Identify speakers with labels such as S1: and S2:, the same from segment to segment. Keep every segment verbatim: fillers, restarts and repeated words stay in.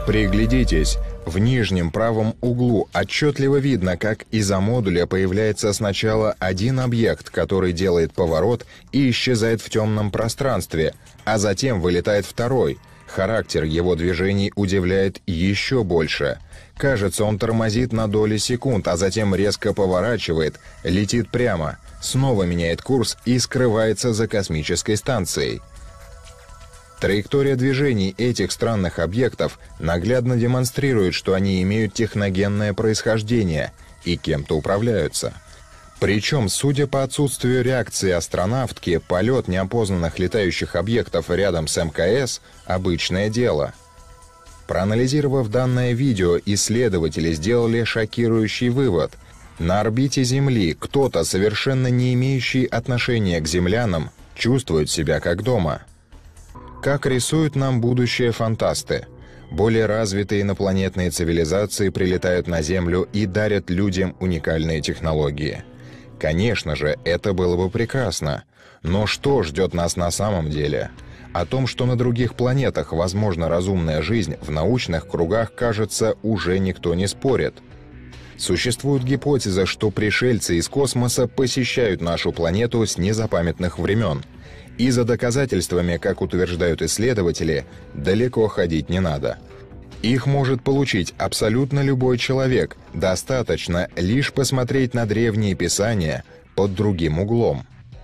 S1: Приглядитесь, в нижнем правом углу отчетливо видно, как из-за модуля появляется сначала один объект, который делает поворот и исчезает в темном пространстве, а затем вылетает второй. Характер его движений удивляет еще больше. Кажется, он тормозит на доли секунд, а затем резко поворачивает, летит прямо, снова меняет курс и скрывается за космической станцией. Траектория движений этих странных объектов наглядно демонстрирует, что они имеют техногенное происхождение и кем-то управляются. Причем, судя по отсутствию реакции астронавтки, полет неопознанных летающих объектов рядом с эм ка эс – обычное дело. Проанализировав данное видео, исследователи сделали шокирующий вывод. На орбите Земли кто-то, совершенно не имеющий отношения к землянам, чувствует себя как дома. Как рисуют нам будущее фантасты. Более развитые инопланетные цивилизации прилетают на Землю и дарят людям уникальные технологии. Конечно же, это было бы прекрасно. Но что ждет нас на самом деле? О том, что на других планетах возможна разумная жизнь, в научных кругах, кажется, уже никто не спорит. Существует гипотеза, что пришельцы из космоса посещают нашу планету с незапамятных времен. И за доказательствами, как утверждают исследователи, далеко ходить не надо. Их может получить абсолютно любой человек, достаточно лишь посмотреть на древние писания под другим углом.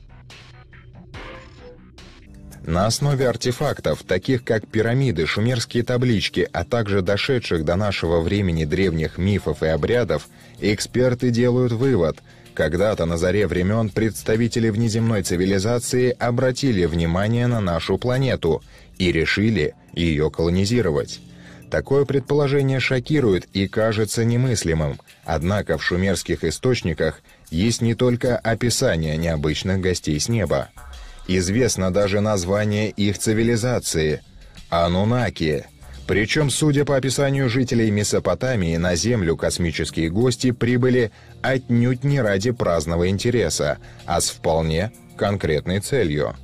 S1: На основе артефактов, таких как пирамиды, шумерские таблички, а также дошедших до нашего времени древних мифов и обрядов, эксперты делают вывод: когда-то на заре времен представители внеземной цивилизации обратили внимание на нашу планету и решили ее колонизировать. Такое предположение шокирует и кажется немыслимым, однако в шумерских источниках есть не только описание необычных гостей с неба. Известно даже название их цивилизации – Анунаки. Причем, судя по описанию жителей Месопотамии, на Землю космические гости прибыли отнюдь не ради праздного интереса, а с вполне конкретной целью.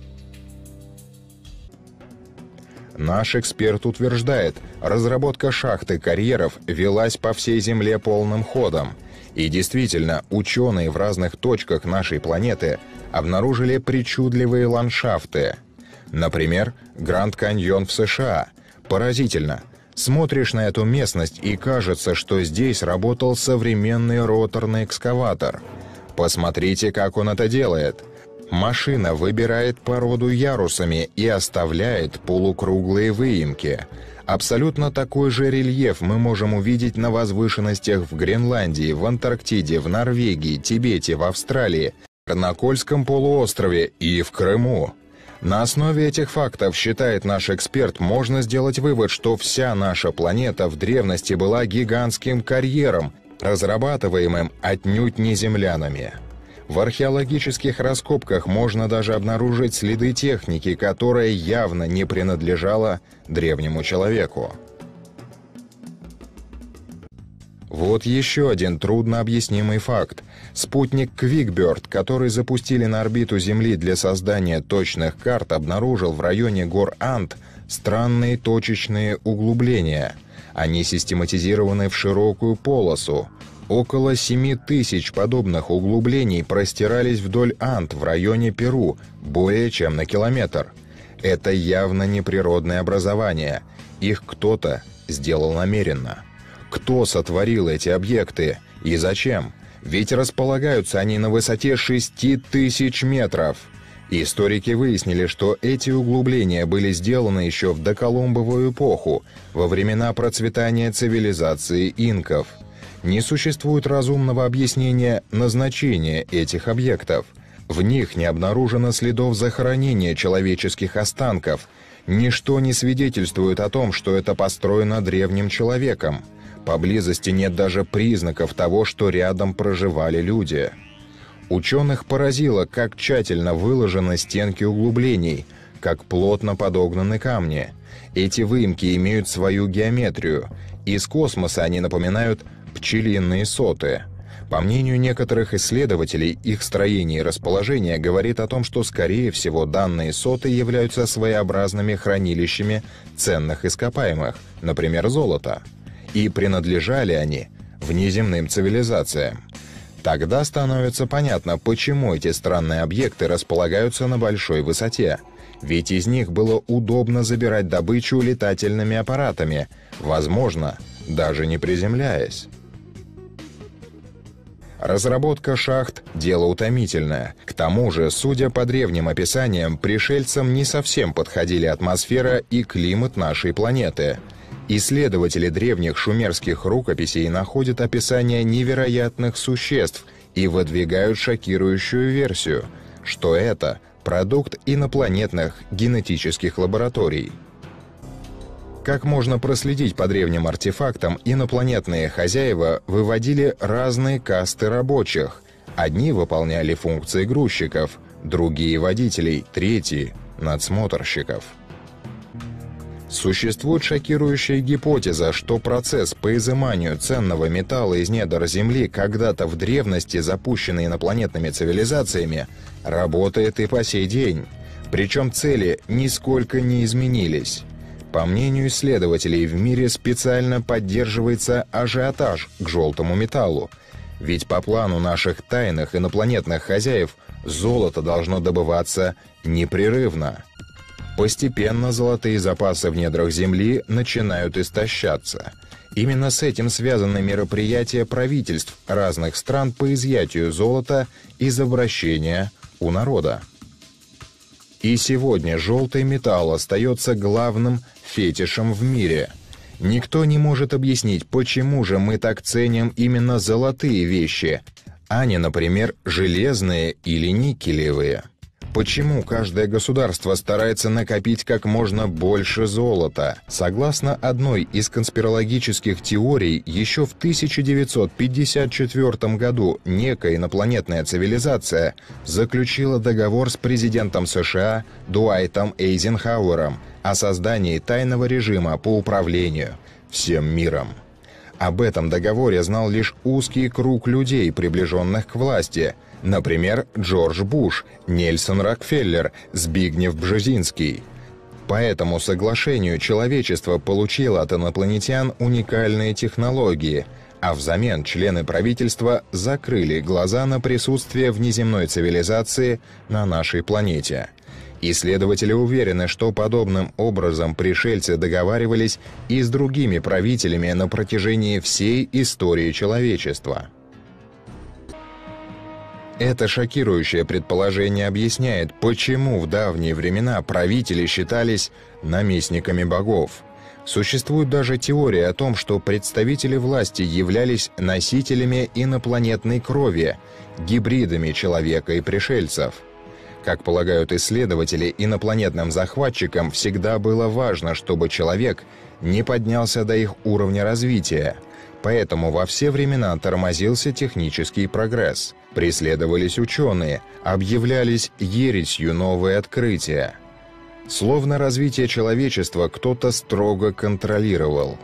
S1: Наш эксперт утверждает, разработка шахты карьеров велась по всей Земле полным ходом. И действительно, ученые в разных точках нашей планеты обнаружили причудливые ландшафты. Например, Гранд-Каньон в США. Поразительно. Смотришь на эту местность и кажется, что здесь работал современный роторный экскаватор. Посмотрите, как он это делает. Машина выбирает породу ярусами и оставляет полукруглые выемки. Абсолютно такой же рельеф мы можем увидеть на возвышенностях в Гренландии, в Антарктиде, в Норвегии, Тибете, в Австралии, на Кольском полуострове и в Крыму. На основе этих фактов, считает наш эксперт, можно сделать вывод, что вся наша планета в древности была гигантским карьером, разрабатываемым отнюдь не землянами. В археологических раскопках можно даже обнаружить следы техники, которая явно не принадлежала древнему человеку. Вот еще один труднообъяснимый факт. Спутник Квикберт, который запустили на орбиту Земли для создания точных карт, обнаружил в районе гор Анд странные точечные углубления. Они систематизированы в широкую полосу. Около семи тысяч подобных углублений простирались вдоль Анд в районе Перу, более чем на километр. Это явно не природное образование. Их кто-то сделал намеренно. Кто сотворил эти объекты и зачем? Ведь располагаются они на высоте шести тысяч метров. Историки выяснили, что эти углубления были сделаны еще в доколумбовую эпоху, во времена процветания цивилизации инков. Не существует разумного объяснения назначения этих объектов. В них не обнаружено следов захоронения человеческих останков. Ничто не свидетельствует о том, что это построено древним человеком. Поблизости нет даже признаков того, что рядом проживали люди. Ученых поразило, как тщательно выложены стенки углублений, как плотно подогнаны камни. Эти выемки имеют свою геометрию. Из космоса они напоминают пчелиные соты. По мнению некоторых исследователей, их строение и расположение говорит о том, что, скорее всего, данные соты являются своеобразными хранилищами ценных ископаемых, например, золота, и принадлежали они внеземным цивилизациям. Тогда становится понятно, почему эти странные объекты располагаются на большой высоте. Ведь из них было удобно забирать добычу летательными аппаратами, возможно, даже не приземляясь. Разработка шахт – дело утомительное. К тому же, судя по древним описаниям, пришельцам не совсем подходили атмосфера и климат нашей планеты. Исследователи древних шумерских рукописей находят описания невероятных существ и выдвигают шокирующую версию, что это продукт инопланетных генетических лабораторий. Как можно проследить по древним артефактам, инопланетные хозяева выводили разные касты рабочих. Одни выполняли функции грузчиков, другие – водителей, третьи – надсмотрщиков. Существует шокирующая гипотеза, что процесс по изыманию ценного металла из недр Земли, когда-то в древности запущенный инопланетными цивилизациями, работает и по сей день. Причем цели нисколько не изменились. По мнению исследователей, в мире специально поддерживается ажиотаж к желтому металлу. Ведь по плану наших тайных инопланетных хозяев золото должно добываться непрерывно. Постепенно золотые запасы в недрах Земли начинают истощаться. Именно с этим связаны мероприятия правительств разных стран по изъятию золота из обращения у народа. И сегодня желтый металл остается главным фетишем в мире. Никто не может объяснить, почему же мы так ценим именно золотые вещи, а не, например, железные или никелевые. Почему каждое государство старается накопить как можно больше золота? Согласно одной из конспирологических теорий, еще в тысяча девятьсот пятьдесят четвёртом году некая инопланетная цивилизация заключила договор с президентом США Дуайтом Эйзенхауэром о создании тайного режима по управлению всем миром. Об этом договоре знал лишь узкий круг людей, приближенных к власти. Например, Джордж Буш, Нельсон Рокфеллер, Збигнев Бжезинский. По этому соглашению человечество получило от инопланетян уникальные технологии, а взамен члены правительства закрыли глаза на присутствие внеземной цивилизации на нашей планете. Исследователи уверены, что подобным образом пришельцы договаривались и с другими правителями на протяжении всей истории человечества. Это шокирующее предположение объясняет, почему в давние времена правители считались наместниками богов. Существует даже теория о том, что представители власти являлись носителями инопланетной крови, гибридами человека и пришельцев. Как полагают исследователи, инопланетным захватчикам всегда было важно, чтобы человек не поднялся до их уровня развития. Поэтому во все времена тормозился технический прогресс. Преследовались ученые, объявлялись ересью новые открытия. Словно развитие человечества кто-то строго контролировал.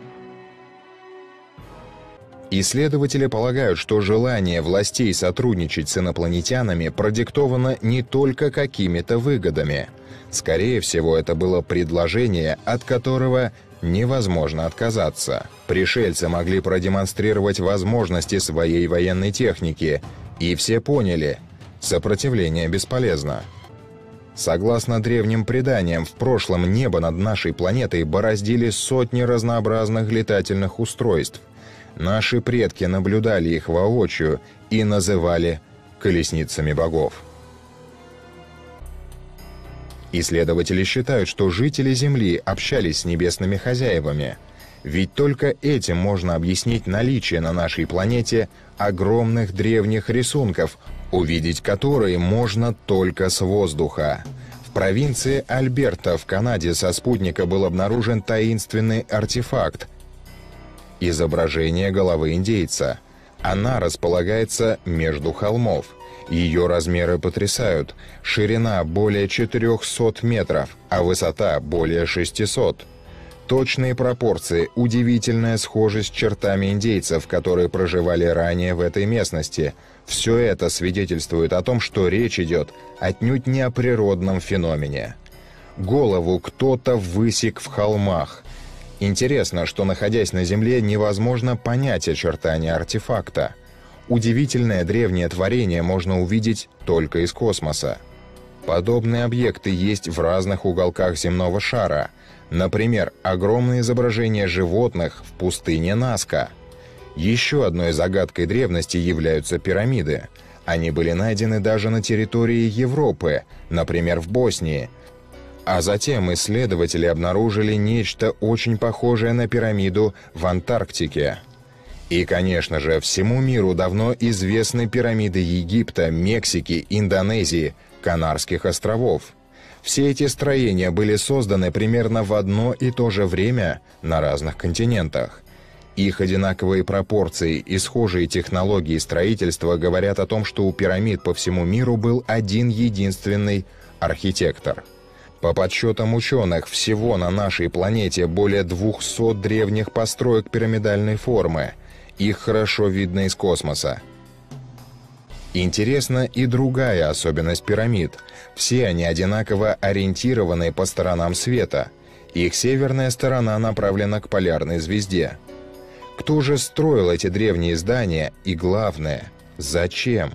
S1: Исследователи полагают, что желание властей сотрудничать с инопланетянами продиктовано не только какими-то выгодами. Скорее всего, это было предложение, от которого невозможно отказаться. Пришельцы могли продемонстрировать возможности своей военной техники, и все поняли – сопротивление бесполезно. Согласно древним преданиям, в прошлом небо над нашей планетой бороздили сотни разнообразных летательных устройств. Наши предки наблюдали их воочию и называли колесницами богов. Исследователи считают, что жители Земли общались с небесными хозяевами. Ведь только этим можно объяснить наличие на нашей планете огромных древних рисунков, увидеть которые можно только с воздуха. В провинции Альберта в Канаде со спутника был обнаружен таинственный артефакт – изображение головы индейца. Она располагается между холмов. Ее размеры потрясают. Ширина более четырехсот метров, а высота более шестисот. Точные пропорции, удивительная схожесть с чертами индейцев, которые проживали ранее в этой местности. Все это свидетельствует о том, что речь идет отнюдь не о природном феномене. Голову кто-то высек в холмах. Интересно, что, находясь на Земле, невозможно понять очертания артефакта. Удивительное древнее творение можно увидеть только из космоса. Подобные объекты есть в разных уголках земного шара. Например, огромное изображение животных в пустыне Наска. Еще одной загадкой древности являются пирамиды. Они были найдены даже на территории Европы, например, в Боснии. А затем исследователи обнаружили нечто очень похожее на пирамиду в Антарктике. И, конечно же, всему миру давно известны пирамиды Египта, Мексики, Индонезии, Канарских островов. Все эти строения были созданы примерно в одно и то же время на разных континентах. Их одинаковые пропорции и схожие технологии строительства говорят о том, что у пирамид по всему миру был один единственный архитектор. По подсчетам ученых, всего на нашей планете более двухсот древних построек пирамидальной формы. Их хорошо видно из космоса. Интересна и другая особенность пирамид. Все они одинаково ориентированы по сторонам света. Их северная сторона направлена к полярной звезде. Кто же строил эти древние здания и, главное, зачем?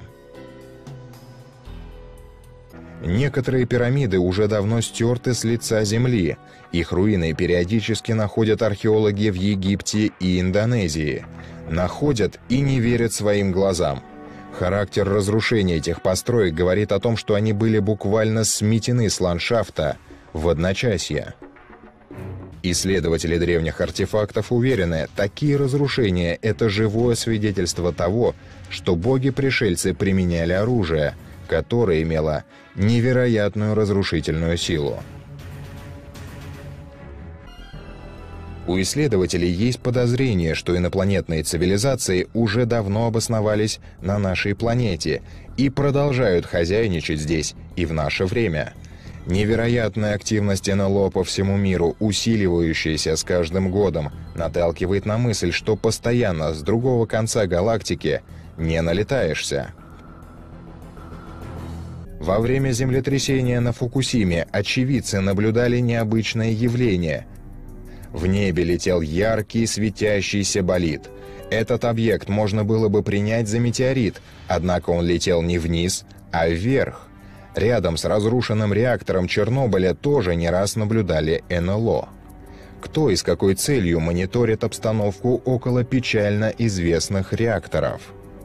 S1: Некоторые пирамиды уже давно стерты с лица Земли. Их руины периодически находят археологи в Египте и Индонезии. Находят и не верят своим глазам. Характер разрушения этих построек говорит о том, что они были буквально сметены с ландшафта в одночасье. Исследователи древних артефактов уверены, такие разрушения – это живое свидетельство того, что боги-пришельцы применяли оружие, которое имело невероятную разрушительную силу. У исследователей есть подозрение, что инопланетные цивилизации уже давно обосновались на нашей планете и продолжают хозяйничать здесь и в наше время. Невероятная активность эн эл о по всему миру, усиливающаяся с каждым годом, наталкивает на мысль, что постоянно с другого конца галактики не налетаешься. Во время землетрясения на Фукусиме очевидцы наблюдали необычное явление. В небе летел яркий светящийся болид. Этот объект можно было бы принять за метеорит, однако он летел не вниз, а вверх. Рядом с разрушенным реактором Чернобыля тоже не раз наблюдали эн эл о. Кто и с какой целью мониторит обстановку около печально известных реакторов?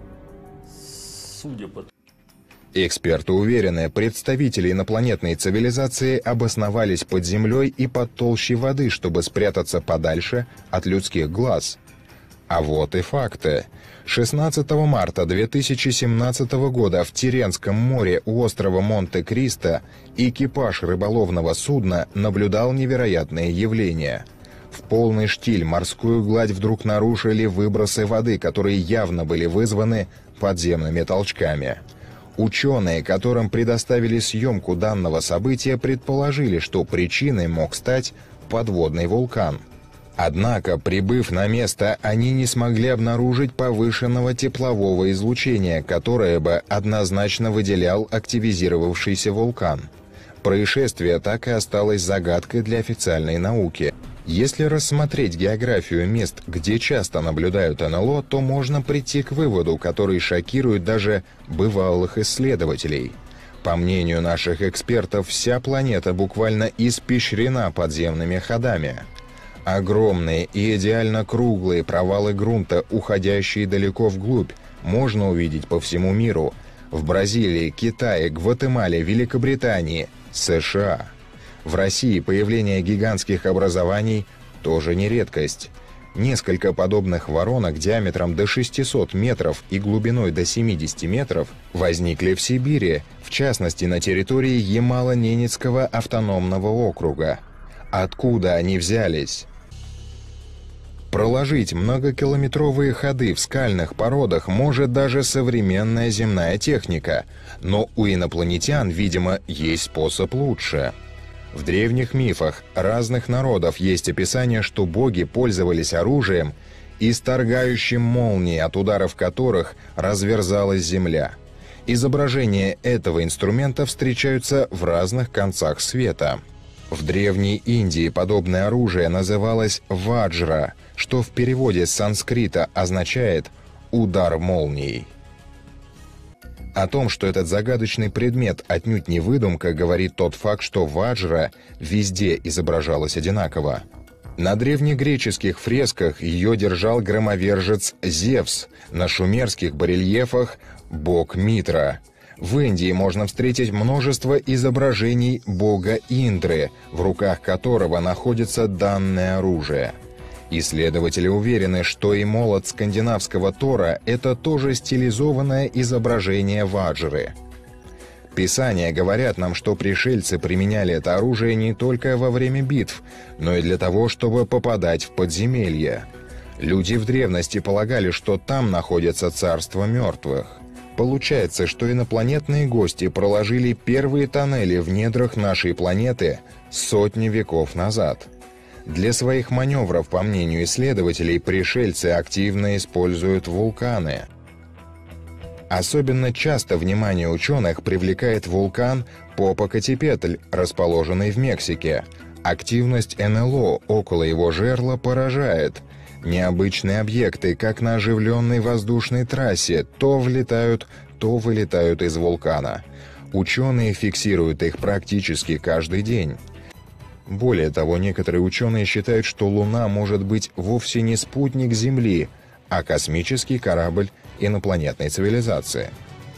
S2: Судя по...
S1: Эксперты уверены, представители инопланетной цивилизации обосновались под землей и под толщей воды, чтобы спрятаться подальше от людских глаз. А вот и факты. шестнадцатого марта две тысячи семнадцатого года в Тиренском море у острова Монте-Кристо экипаж рыболовного судна наблюдал невероятное явление. В полный штиль морскую гладь вдруг нарушили выбросы воды, которые явно были вызваны подземными толчками. Ученые, которым предоставили съемку данного события, предположили, что причиной мог стать подводный вулкан. Однако, прибыв на место, они не смогли обнаружить повышенного теплового излучения, которое бы однозначно выделял активизировавшийся вулкан. Происшествие так и осталось загадкой для официальной науки. Если рассмотреть географию мест, где часто наблюдают эн эл о, то можно прийти к выводу, который шокирует даже бывалых исследователей. По мнению наших экспертов, вся планета буквально испещрена подземными ходами. Огромные и идеально круглые провалы грунта, уходящие далеко вглубь, можно увидеть по всему миру. В Бразилии, Китае, Гватемале, Великобритании, США. В России появление гигантских образований тоже не редкость. Несколько подобных воронок диаметром до шестисот метров и глубиной до семидесяти метров возникли в Сибири, в частности на территории Ямало-Ненецкого автономного округа. Откуда они взялись? Проложить многокилометровые ходы в скальных породах может даже современная земная техника, но у инопланетян, видимо, есть способ лучше. В древних мифах разных народов есть описание, что боги пользовались оружием, исторгающим молнии, от ударов которых разверзалась земля. Изображения этого инструмента встречаются в разных концах света. В Древней Индии подобное оружие называлось ваджра, что в переводе с санскрита означает «удар молнией». О том, что этот загадочный предмет отнюдь не выдумка, говорит тот факт, что ваджра везде изображалась одинаково. На древнегреческих фресках ее держал громовержец Зевс, на шумерских барельефах – бог Митра. В Индии можно встретить множество изображений бога Индры, в руках которого находится данное оружие. Исследователи уверены, что и молот скандинавского Тора – это тоже стилизованное изображение ваджры. Писания говорят нам, что пришельцы применяли это оружие не только во время битв, но и для того, чтобы попадать в подземелья. Люди в древности полагали, что там находится царство мертвых. Получается, что инопланетные гости проложили первые тоннели в недрах нашей планеты сотни веков назад. Для своих маневров, по мнению исследователей, пришельцы активно используют вулканы. Особенно часто внимание ученых привлекает вулкан Попокатепетль, расположенный в Мексике. Активность эн эл о около его жерла поражает. Необычные объекты, как на оживленной воздушной трассе, то влетают, то вылетают из вулкана. Ученые фиксируют их практически каждый день. Более того, некоторые ученые считают, что Луна может быть вовсе не спутник Земли, а космический корабль инопланетной цивилизации.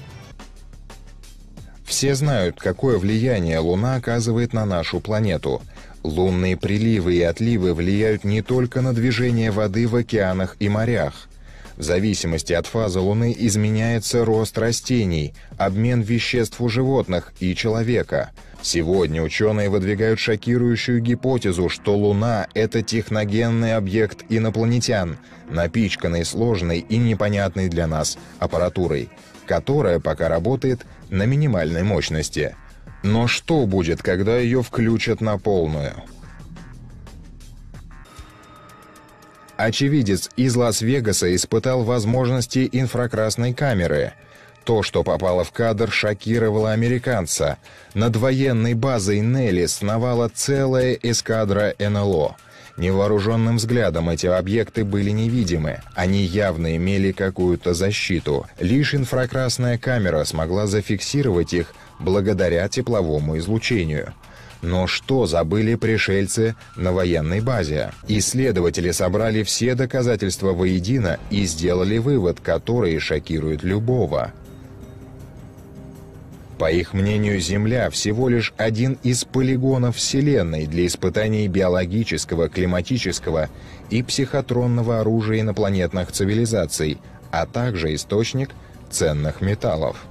S1: Все знают, какое влияние Луна оказывает на нашу планету. Лунные приливы и отливы влияют не только на движение воды в океанах и морях. В зависимости от фазы Луны изменяется рост растений, обмен веществ у животных и человека. Сегодня ученые выдвигают шокирующую гипотезу, что Луна – это техногенный объект инопланетян, напичканный сложной и непонятной для нас аппаратурой, которая пока работает на минимальной мощности. Но что будет, когда ее включат на полную? Очевидец из Лас-Вегаса испытал возможности инфракрасной камеры. То, что попало в кадр, шокировало американца. Над военной базой Нелли сновала целая эскадра эн эл о. Невооруженным взглядом эти объекты были невидимы. Они явно имели какую-то защиту. Лишь инфракрасная камера смогла зафиксировать их благодаря тепловому излучению. Но что забыли пришельцы на военной базе? Исследователи собрали все доказательства воедино и сделали вывод, который шокирует любого. По их мнению, Земля всего лишь один из полигонов Вселенной для испытаний биологического, климатического и психотронного оружия инопланетных цивилизаций, а также источник ценных металлов.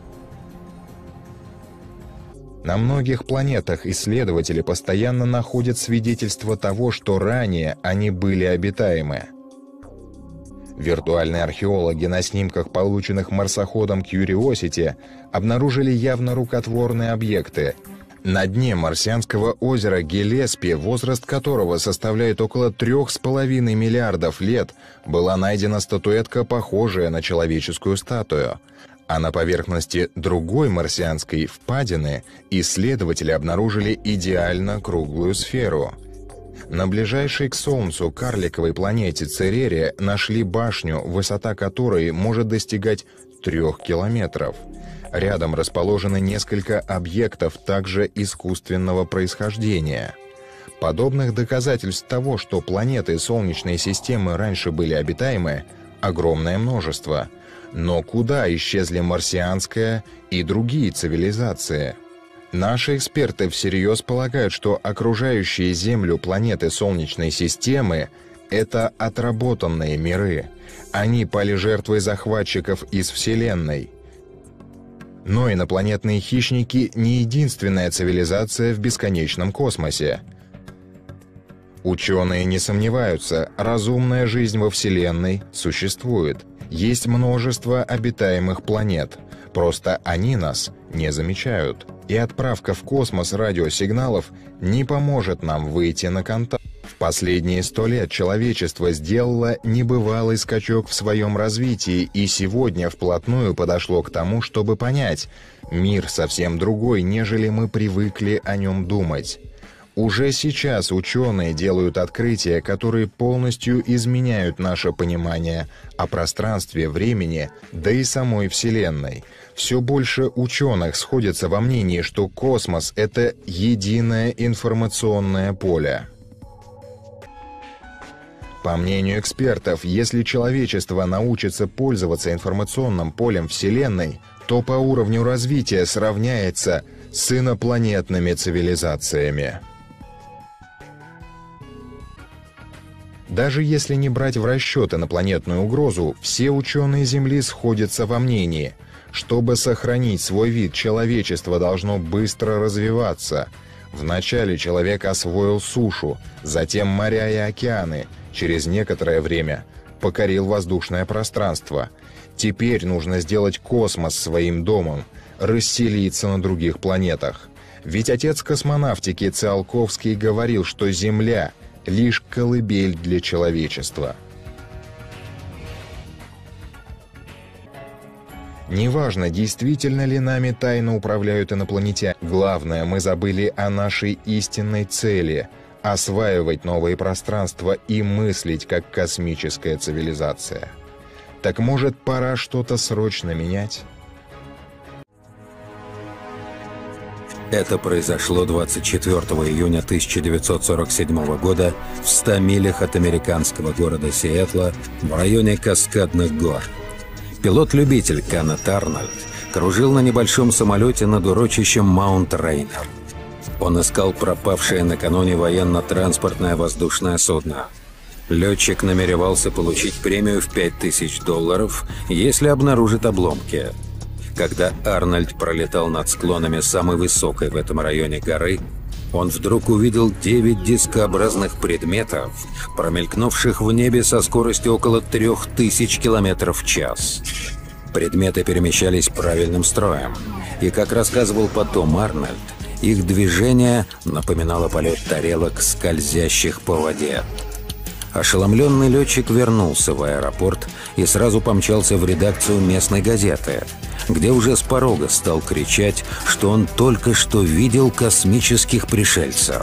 S1: На многих планетах исследователи постоянно находят свидетельства того, что ранее они были обитаемы. Виртуальные археологи на снимках, полученных марсоходом Curiosity, обнаружили явно рукотворные объекты. На дне марсианского озера Гиллеспи, возраст которого составляет около трех с половиной миллиардов лет, была найдена статуэтка, похожая на человеческую статую. А на поверхности другой марсианской впадины исследователи обнаружили идеально круглую сферу. На ближайшей к Солнцу карликовой планете Церере нашли башню, высота которой может достигать трех километров. Рядом расположены несколько объектов также искусственного происхождения. Подобных доказательств того, что планеты Солнечной системы раньше были обитаемы, огромное множество. Но куда исчезли марсианская и другие цивилизации? Наши эксперты всерьез полагают, что окружающие Землю планеты Солнечной системы – это отработанные миры. Они пали жертвой захватчиков из Вселенной. Но инопланетные хищники – не единственная цивилизация в бесконечном космосе. Ученые не сомневаются, разумная жизнь во Вселенной существует. Есть множество обитаемых планет, просто они нас не замечают. И отправка в космос радиосигналов не поможет нам выйти на контакт. В последние сто лет человечество сделало небывалый скачок в своем развитии и сегодня вплотную подошло к тому, чтобы понять, мир совсем другой, нежели мы привыкли о нем думать. Уже сейчас ученые делают открытия, которые полностью изменяют наше понимание о пространстве, времени, да и самой Вселенной. Все больше ученых сходятся во мнении, что космос — это единое информационное поле. По мнению экспертов, если человечество научится пользоваться информационным полем Вселенной, то по уровню развития сравняется с инопланетными цивилизациями. Даже если не брать в расчет инопланетную угрозу, все ученые Земли сходятся во мнении: чтобы сохранить свой вид, человечество должно быстро развиваться. Вначале человек освоил сушу, затем моря и океаны, через некоторое время покорил воздушное пространство. Теперь нужно сделать космос своим домом, расселиться на других планетах. Ведь отец космонавтики Циолковский говорил, что Земля — лишь колыбель для человечества. Неважно, действительно ли нами тайно управляют инопланетяне. Главное, мы забыли о нашей истинной цели — осваивать новые пространства и мыслить как космическая цивилизация. Так может, пора что-то срочно менять?
S2: Это произошло двадцать четвёртого июня тысяча девятьсот сорок седьмого года в ста милях от американского города Сиэтла в районе Каскадных гор. Пилот-любитель Кеннет Арнольд кружил на небольшом самолете над урочищем Маунт Рейнер. Он искал пропавшее накануне военно-транспортное воздушное судно. Летчик намеревался получить премию в пять тысяч долларов, если обнаружит обломки. Когда Арнольд пролетал над склонами самой высокой в этом районе горы, он вдруг увидел девять дискообразных предметов, промелькнувших в небе со скоростью около трех тысяч километров в час. Предметы перемещались правильным строем, и, как рассказывал потом Арнольд, их движение напоминало полет тарелок, скользящих по воде. Ошеломленный летчик вернулся в аэропорт и сразу помчался в редакцию местной газеты, где уже с порога стал кричать, что он только что видел космических пришельцев.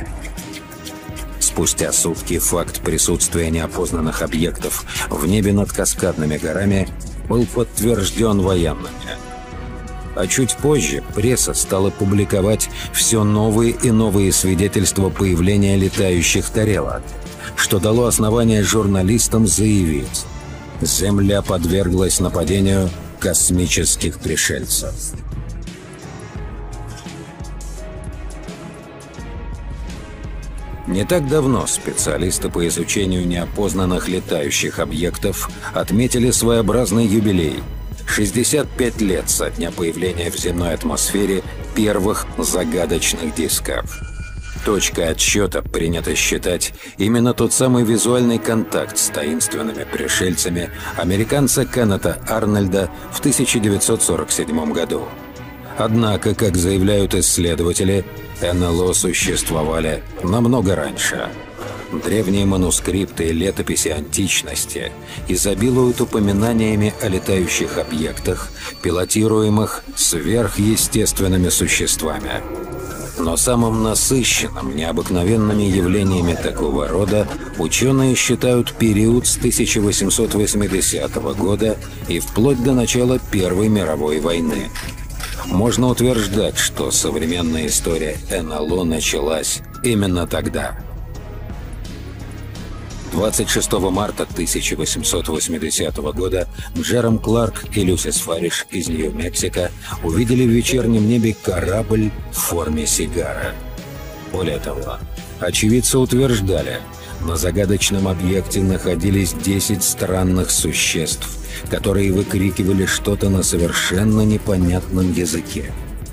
S2: Спустя сутки факт присутствия неопознанных объектов в небе над Каскадными горами был подтвержден военными. А чуть позже пресса стала публиковать все новые и новые свидетельства появления летающих тарелок, что дало основание журналистам заявить: Земля подверглась нападению космических пришельцев. Не так давно специалисты по изучению неопознанных летающих объектов отметили своеобразный юбилей – шестьдесят пять лет со дня появления в земной атмосфере первых загадочных дисков. Точкой отсчета принято считать именно тот самый визуальный контакт с таинственными пришельцами американца Кеннета Арнольда в тысяча девятьсот сорок седьмом году. Однако, как заявляют исследователи, эн эл о существовали намного раньше. Древние манускрипты и летописи античности изобилуют упоминаниями о летающих объектах, пилотируемых сверхъестественными существами. Но самым насыщенным необыкновенными явлениями такого рода ученые считают период с тысяча восемьсот восьмидесятого года и вплоть до начала Первой мировой войны. Можно утверждать, что современная история эн эл о началась именно тогда. двадцать шестого марта тысяча восемьсот восьмидесятого года Джером Кларк и Люсис Фариш из Нью-Мексико увидели в вечернем небе корабль в форме сигары. Более того, очевидцы утверждали, на загадочном объекте находились десять странных существ, которые выкрикивали что-то на совершенно непонятном языке.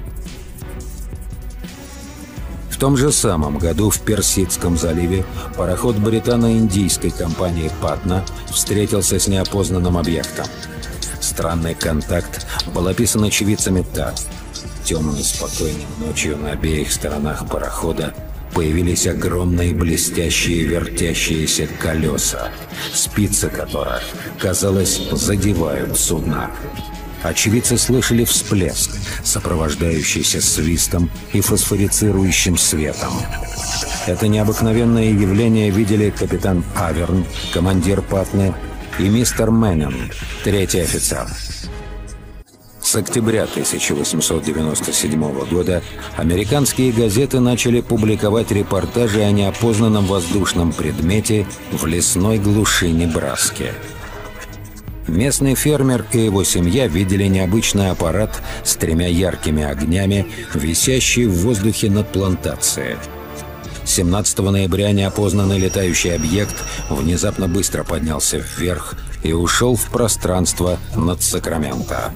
S2: В том же самом году в Персидском заливе пароход британо-индийской компании «Патна» встретился с неопознанным объектом. Странный контакт был описан очевидцами так. темной спокойной ночью на обеих сторонах парохода появились огромные блестящие вертящиеся колеса, спицы которых, казалось, задевают судно. Очевидцы слышали всплеск, сопровождающийся свистом и фосфорицирующим светом. Это необыкновенное явление видели капитан Аверн, командир Патны, и мистер Мэннин, третий офицер. С октября тысяча восемьсот девяносто седьмого года американские газеты начали публиковать репортажи о неопознанном воздушном предмете в лесной глуши Небраски. Местный фермер и его семья видели необычный аппарат с тремя яркими огнями, висящий в воздухе над плантацией. семнадцатого ноября неопознанный летающий объект внезапно быстро поднялся вверх и ушел в пространство над Сакраменто.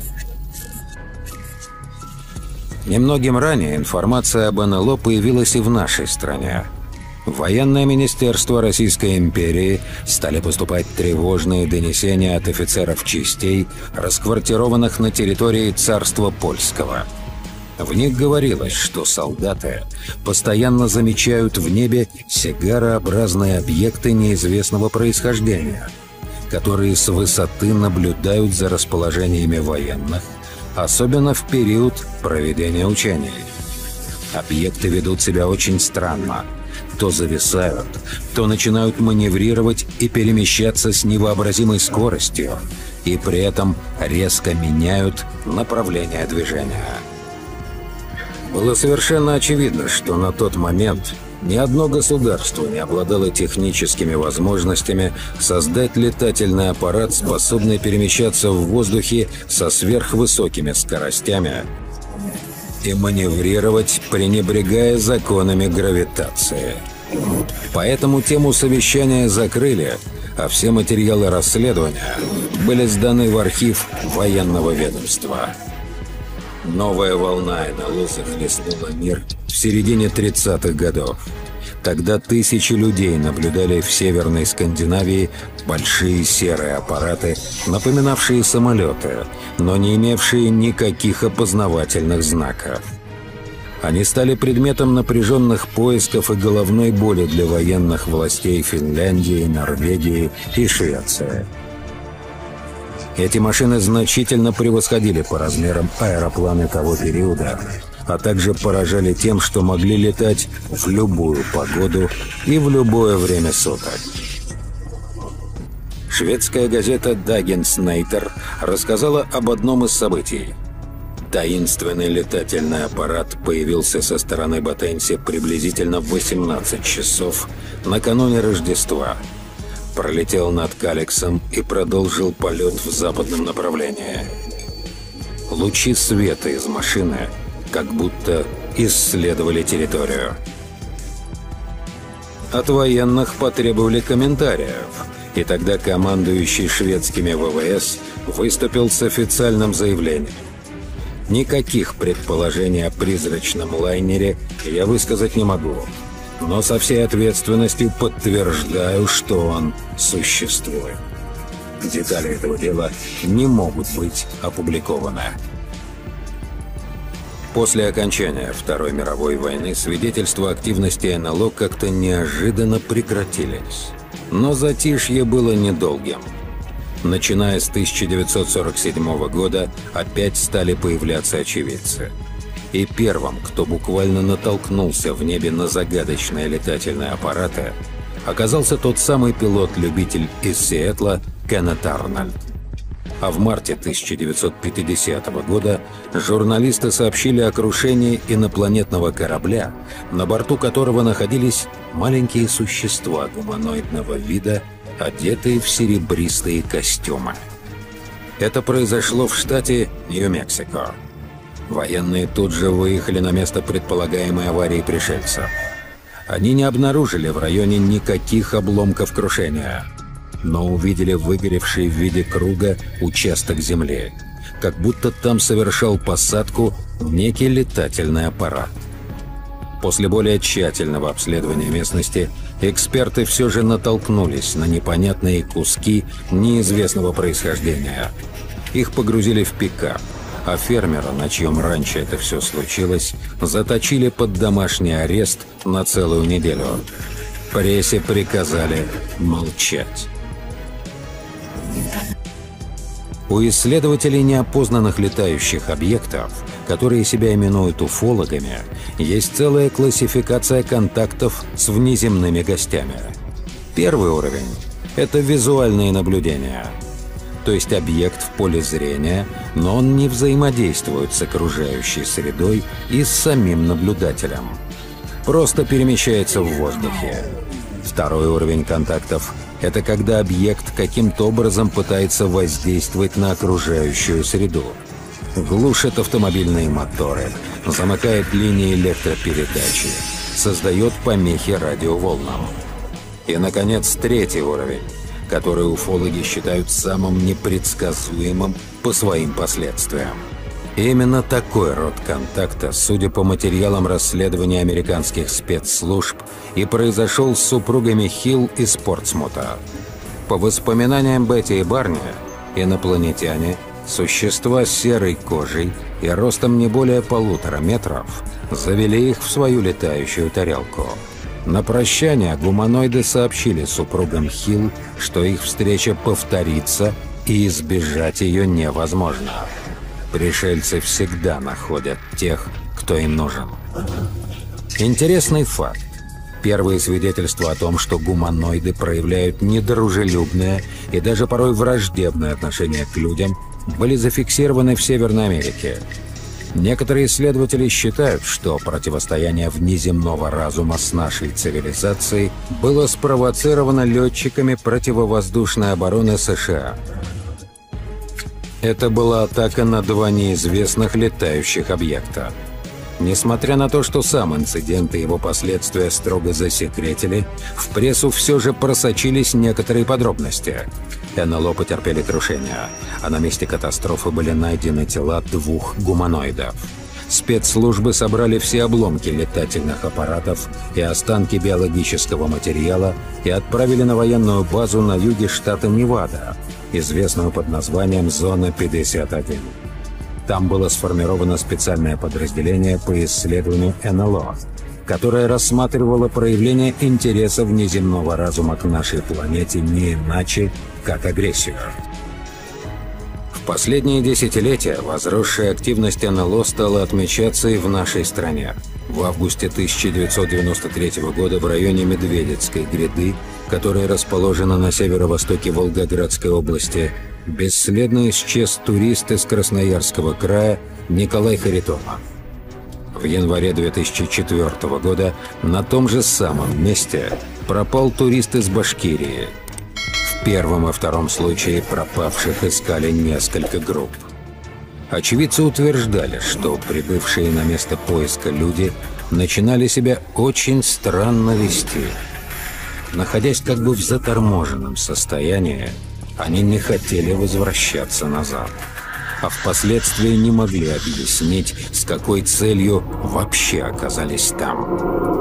S2: Немногим ранее информация об эн эл о появилась и в нашей стране. В военное министерство Российской империи стали поступать тревожные донесения от офицеров частей, расквартированных на территории царства Польского. В них говорилось, что солдаты постоянно замечают в небе сигарообразные объекты неизвестного происхождения, которые с высоты наблюдают за расположениями военных, особенно в период проведения учений. Объекты ведут себя очень странно. То зависают, то начинают маневрировать и перемещаться с невообразимой скоростью, и при этом резко меняют направление движения. Было совершенно очевидно, что на тот момент ни одно государство не обладало техническими возможностями создать летательный аппарат, способный перемещаться в воздухе со сверхвысокими скоростями и маневрировать, пренебрегая законами гравитации. Поэтому тему совещания закрыли, а все материалы расследования были сданы в архив военного ведомства. Новая волна эн эл о захлестнула мир в середине тридцатых годов. Тогда тысячи людей наблюдали в Северной Скандинавии большие серые аппараты, напоминавшие самолеты, но не имевшие никаких опознавательных знаков. Они стали предметом напряженных поисков и головной боли для военных властей Финляндии, Норвегии и Швеции. Эти машины значительно превосходили по размерам аэропланы того периода, а также поражали тем, что могли летать в любую погоду и в любое время суток. Шведская газета «Дагенс Нейтер» рассказала об одном из событий. Таинственный летательный аппарат появился со стороны Ботенси приблизительно в восемнадцать часов накануне Рождества. Пролетел над Каликсом и продолжил полет в западном направлении. Лучи света из машины как будто исследовали территорию. От военных потребовали комментариев, и тогда командующий шведскими вэ вэ эс выступил с официальным заявлением. Никаких предположений о призрачном лайнере я высказать не могу, но со всей ответственностью подтверждаю, что он существует. Детали этого дела не могут быть опубликованы. После окончания Второй мировой войны свидетельства активности эн эл о как-то неожиданно прекратились. Но затишье было недолгим. Начиная с тысяча девятьсот сорок седьмого года опять стали появляться очевидцы. И первым, кто буквально натолкнулся в небе на загадочные летательные аппараты, оказался тот самый пилот-любитель из Сиэтла Кеннет Арнольд. А в марте тысяча девятьсот пятидесятого года журналисты сообщили о крушении инопланетного корабля, на борту которого находились маленькие существа гуманоидного вида, одетые в серебристые костюмы. Это произошло в штате Нью-Мексико. Военные тут же выехали на место предполагаемой аварии пришельцев. Они не обнаружили в районе никаких обломков крушения, но увидели выгоревший в виде круга участок земли, как будто там совершал посадку некий летательный аппарат. После более тщательного обследования местности эксперты все же натолкнулись на непонятные куски неизвестного происхождения. Их погрузили в пикап, а фермера, на чьем раньше это все случилось, заточили под домашний арест на целую неделю. Прессе приказали молчать. У исследователей неопознанных летающих объектов, которые себя именуют уфологами, есть целая классификация контактов с внеземными гостями. Первый уровень – это визуальные наблюдения. То есть объект в поле зрения, но он не взаимодействует с окружающей средой и с самим наблюдателем. Просто перемещается в воздухе. Второй уровень контактов – это когда объект каким-то образом пытается воздействовать на окружающую среду. Глушит автомобильные моторы, замыкает линии электропередачи, создает помехи радиоволнам. И, наконец, третий уровень, который уфологи считают самым непредсказуемым по своим последствиям. Именно такой род контакта, судя по материалам расследования американских спецслужб, и произошел с супругами Хилл из Портсмута. По воспоминаниям Бетти и Барни, инопланетяне, существа с серой кожей и ростом не более полутора метров, завели их в свою летающую тарелку. На прощание гуманоиды сообщили супругам Хилл, что их встреча повторится и избежать ее невозможно. Пришельцы всегда находят тех, кто им нужен. Интересный факт. Первые свидетельства о том, что гуманоиды проявляют недружелюбное и даже порой враждебное отношение к людям, были зафиксированы в Северной Америке. Некоторые исследователи считают, что противостояние внеземного разума с нашей цивилизацией было спровоцировано летчиками противовоздушной обороны США. Это была атака на два неизвестных летающих объекта. Несмотря на то, что сам инцидент и его последствия строго засекретили, в прессу все же просочились некоторые подробности. эн эл о потерпели крушение, а на месте катастрофы были найдены тела двух гуманоидов. Спецслужбы собрали все обломки летательных аппаратов и останки биологического материала и отправили на военную базу на юге штата Невада, известную под названием «Зона пятьдесят один». Там было сформировано специальное подразделение по исследованию эн эл о, которое рассматривало проявление интереса внеземного разума к нашей планете не иначе, как агрессию. В последние десятилетия возросшая активность эн эл о стала отмечаться и в нашей стране. В августе тысяча девятьсот девяносто третьего года в районе Медведецкой гряды, которая расположена на северо-востоке Волгоградской области, бесследно исчез турист из Красноярского края Николай Харитонов. В январе две тысячи четвёртого года на том же самом месте пропал турист из Башкирии. В первом и втором случае пропавших искали несколько групп. Очевидцы утверждали, что прибывшие на место поиска люди начинали себя очень странно вести. Находясь как бы в заторможенном состоянии, они не хотели возвращаться назад, а впоследствии не могли объяснить, с какой целью вообще оказались там.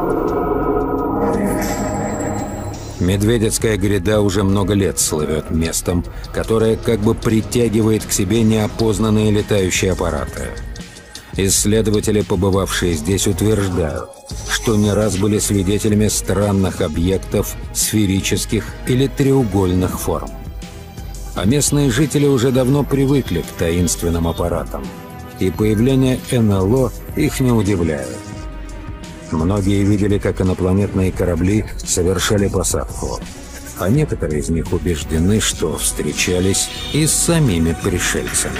S2: Медведецкая гряда уже много лет слывет местом, которое как бы притягивает к себе неопознанные летающие аппараты. Исследователи, побывавшие здесь, утверждают, что не раз были свидетелями странных объектов сферических или треугольных форм. А местные жители уже давно привыкли к таинственным аппаратам, и появление эн эл о их не удивляет. Многие видели, как инопланетные корабли совершали посадку, а некоторые из них убеждены, что встречались и с самими пришельцами.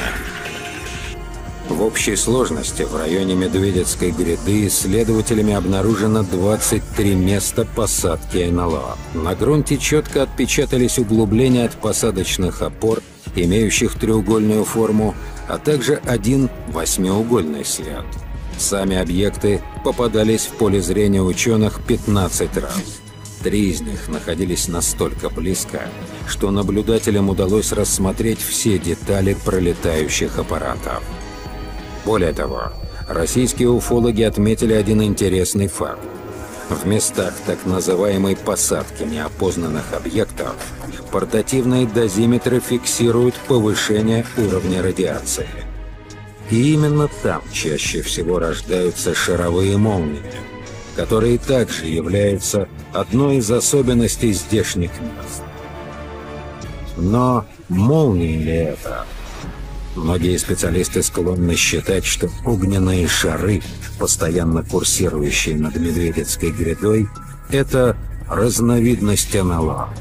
S2: В общей сложности в районе Медведецкой гряды исследователями обнаружено двадцать три места посадки эн эл о. На грунте четко отпечатались углубления от посадочных опор, имеющих треугольную форму, а также один восьмиугольный след. Сами объекты попадались в поле зрения ученых пятнадцать раз. Три из них находились настолько близко, что наблюдателям удалось рассмотреть все детали пролетающих аппаратов. Более того, российские уфологи отметили один интересный факт. В местах так называемой посадки неопознанных объектов портативные дозиметры фиксируют повышение уровня радиации. И именно там чаще всего рождаются шаровые молнии, которые также являются одной из особенностей здешних мест. Но молнии ли это? Многие специалисты склонны считать, что огненные шары, постоянно курсирующие над Медведицкой грядой, это разновидность эн эл о.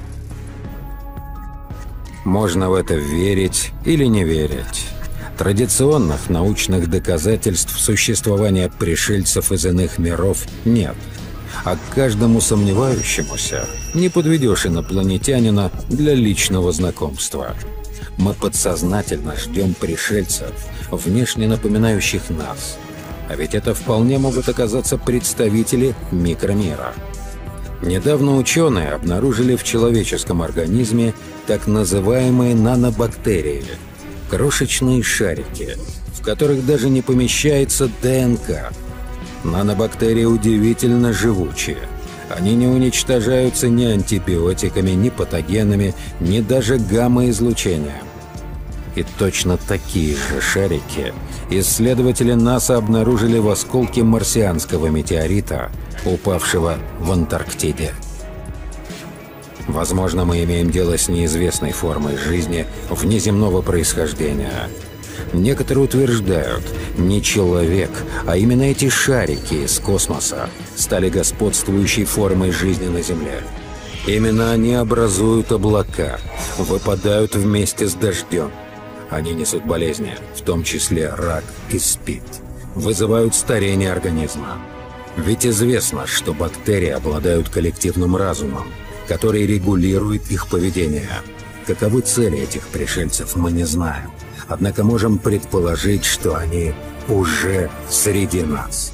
S2: Можно в это верить или не верить. Традиционных научных доказательств существования пришельцев из иных миров нет. А к каждому сомневающемуся не подведешь инопланетянина для личного знакомства. Мы подсознательно ждем пришельцев, внешне напоминающих нас. А ведь это вполне могут оказаться представители микромира. Недавно ученые обнаружили в человеческом организме так называемые нанобактерии – крошечные шарики, в которых даже не помещается дэ эн ка. Нанобактерии удивительно живучие. Они не уничтожаются ни антибиотиками, ни патогенами, ни даже гамма-излучением. И точно такие же шарики исследователи НАСА обнаружили в осколке марсианского метеорита, упавшего в Антарктиде. Возможно, мы имеем дело с неизвестной формой жизни внеземного происхождения. Некоторые утверждают, не человек, а именно эти шарики из космоса стали господствующей формой жизни на Земле. Именно они образуют облака, выпадают вместе с дождем. Они несут болезни, в том числе рак и СПИД, вызывают старение организма. Ведь известно, что бактерии обладают коллективным разумом, который регулирует их поведение. Каковы цели этих пришельцев, мы не знаем. Однако можем предположить, что они уже среди нас.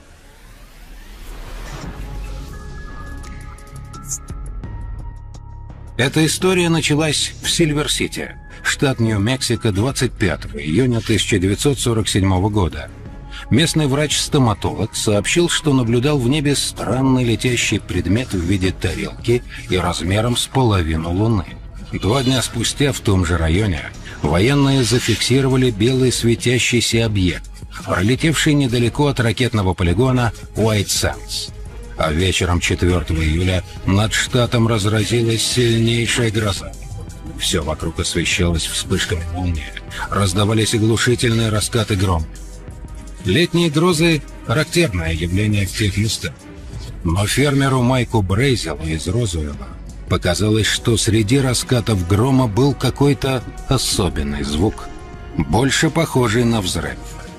S3: Эта история началась в Сильвер-Сити, штат Нью-Мексико, двадцать пятого июня тысяча девятьсот сорок седьмого года. Местный врач-стоматолог сообщил, что наблюдал в небе странный летящий предмет в виде тарелки и размером с половину Луны. Два дня спустя в том же районе военные зафиксировали белый светящийся объект, пролетевший недалеко от ракетного полигона Уайт-Сандс. А вечером четвёртого июля над штатом разразилась сильнейшая гроза. Все вокруг освещалось вспышками молнии, раздавались оглушительные раскаты грома. Летние грозы – характерное явление в тех местах. Но фермеру Майку Брейзелу из Розуэлла показалось, что среди раскатов грома был какой-то особенный звук, больше похожий на взрыв.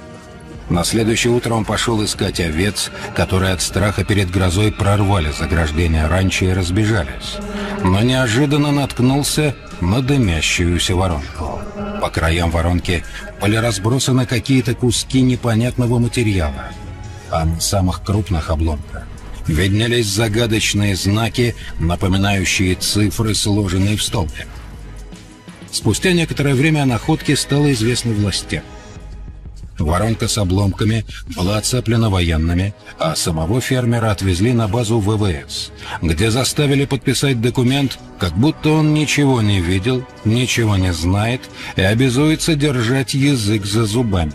S3: На следующее утро он пошел искать овец, которые от страха перед грозой прорвали заграждение ранчо и разбежались. Но неожиданно наткнулся на дымящуюся воронку. По краям воронки были разбросаны какие-то куски непонятного материала, а на самых крупных обломках виднелись загадочные знаки, напоминающие цифры, сложенные в столбик. Спустя некоторое время о находке стало известно властям. Воронка с обломками была оцеплена военными, а самого фермера отвезли на базу вэ вэ эс, где заставили подписать документ, как будто он ничего не видел, ничего не знает и обязуется держать язык за зубами.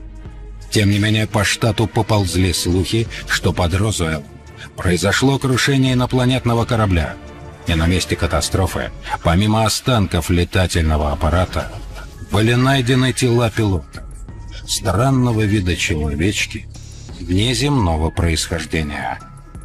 S3: Тем не менее, по штату поползли слухи, что под Розуэллом произошло крушение инопланетного корабля, и на месте катастрофы, помимо останков летательного аппарата, были найдены тела пилотов, странного вида человечки внеземного происхождения.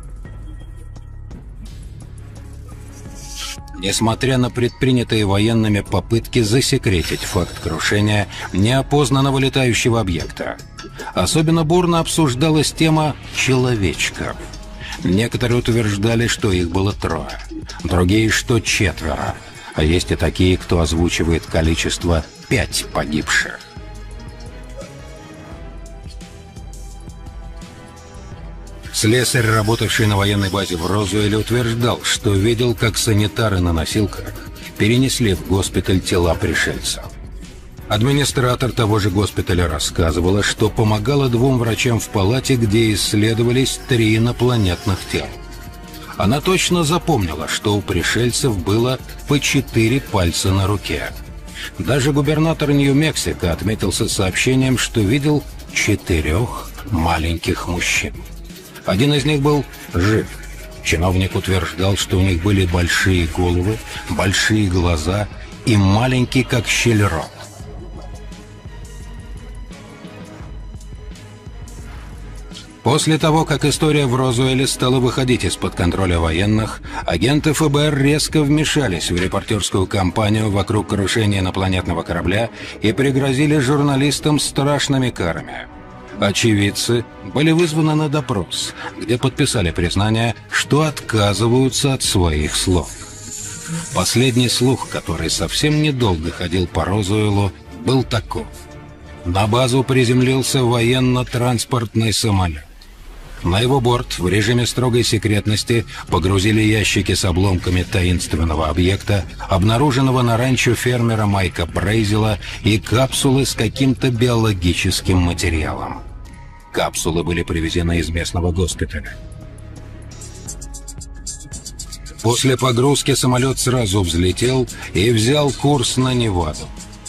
S3: Несмотря на предпринятые военными попытки засекретить факт крушения неопознанного летающего объекта, особенно бурно обсуждалась тема человечков. Некоторые утверждали, что их было трое, другие, что четверо, а есть и такие, кто озвучивает количество пять погибших. Слесарь, работавший на военной базе в Розуэлле, утверждал, что видел, как санитары на носилках перенесли в госпиталь тела пришельцев. Администратор того же госпиталя рассказывала, что помогала двум врачам в палате, где исследовались три инопланетных тела. Она точно запомнила, что у пришельцев было по четыре пальца на руке. Даже губернатор Нью-Мексико отметился сообщением, что видел четырех маленьких мужчин. Один из них был жив. Чиновник утверждал, что у них были большие головы, большие глаза и маленький, как щель, рот. После того, как история в Розуэле стала выходить из-под контроля военных, агенты эф бэ эр резко вмешались в репортерскую кампанию вокруг крушения инопланетного корабля и пригрозили журналистам страшными карами. Очевидцы были вызваны на допрос, где подписали признание, что отказываются от своих слов. Последний слух, который совсем недолго ходил по Розуэлу, был таков. На базу приземлился военно-транспортный самолет. На его борт в режиме строгой секретности погрузили ящики с обломками таинственного объекта, обнаруженного на ранчо фермера Майка Брейзела, и капсулы с каким-то биологическим материалом. Капсулы были привезены из местного госпиталя. После погрузки самолет сразу взлетел и взял курс на Неваду.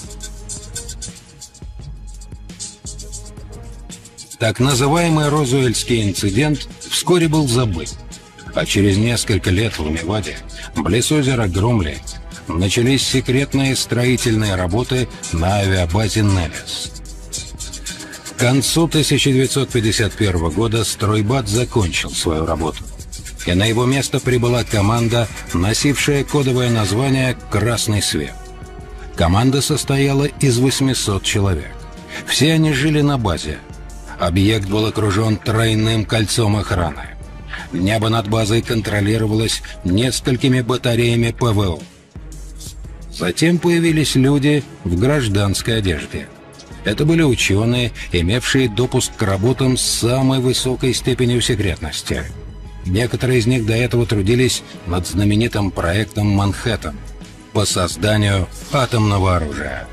S3: Так называемый Розуэльский инцидент вскоре был забыт, а через несколько лет в Неваде, близ озера Громли, начались секретные строительные работы на авиабазе Неллис. К концу тысяча девятьсот пятьдесят первого года стройбат закончил свою работу, и на его место прибыла команда, носившая кодовое название «Красный свет». Команда состояла из восьмисот человек. Все они жили на базе. Объект был окружен тройным кольцом охраны. Небо над базой контролировалось несколькими батареями пэ вэ о. Затем появились люди в гражданской одежде. Это были ученые, имевшие допуск к работам с самой высокой степенью секретности. Некоторые из них до этого трудились над знаменитым проектом «Манхэттен» по созданию атомного оружия.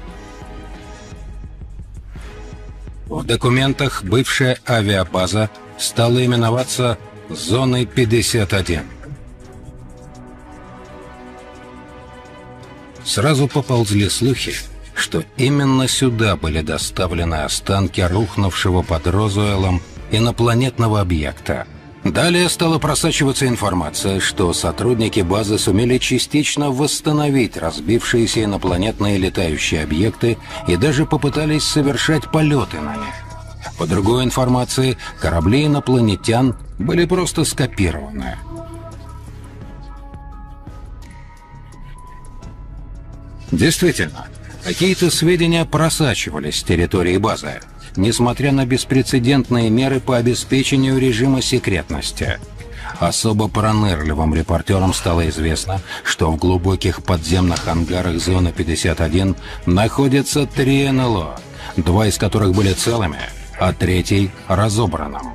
S3: В документах бывшая авиабаза стала именоваться «Зоной пятьдесят один». Сразу поползли слухи, что именно сюда были доставлены останки рухнувшего под Розуэлом инопланетного объекта. Далее стала просачиваться информация, что сотрудники базы сумели частично восстановить разбившиеся инопланетные летающие объекты и даже попытались совершать полеты на них. По другой информации, корабли инопланетян были просто скопированы. Действительно, какие-то сведения просачивались с территории базы, несмотря на беспрецедентные меры по обеспечению режима секретности. Особо пронырливым репортерам стало известно, что в глубоких подземных ангарах зоны пятьдесят один находятся три эн эл о, два из которых были целыми, а третий — разобранным.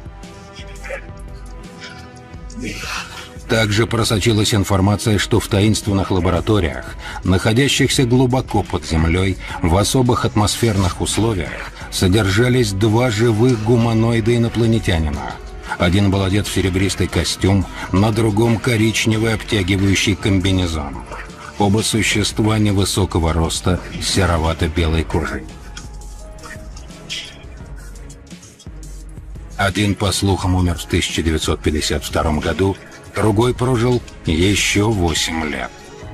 S3: Также просочилась информация, что в таинственных лабораториях, находящихся глубоко под землей, в особых атмосферных условиях, содержались два живых гуманоида инопланетянина. Один был одет в серебристый костюм, на другом — коричневый обтягивающий комбинезон. Оба существа невысокого роста, с серовато-белой кожей. Один, по слухам, умер в тысяча девятьсот пятьдесят втором году, другой прожил еще восемь лет.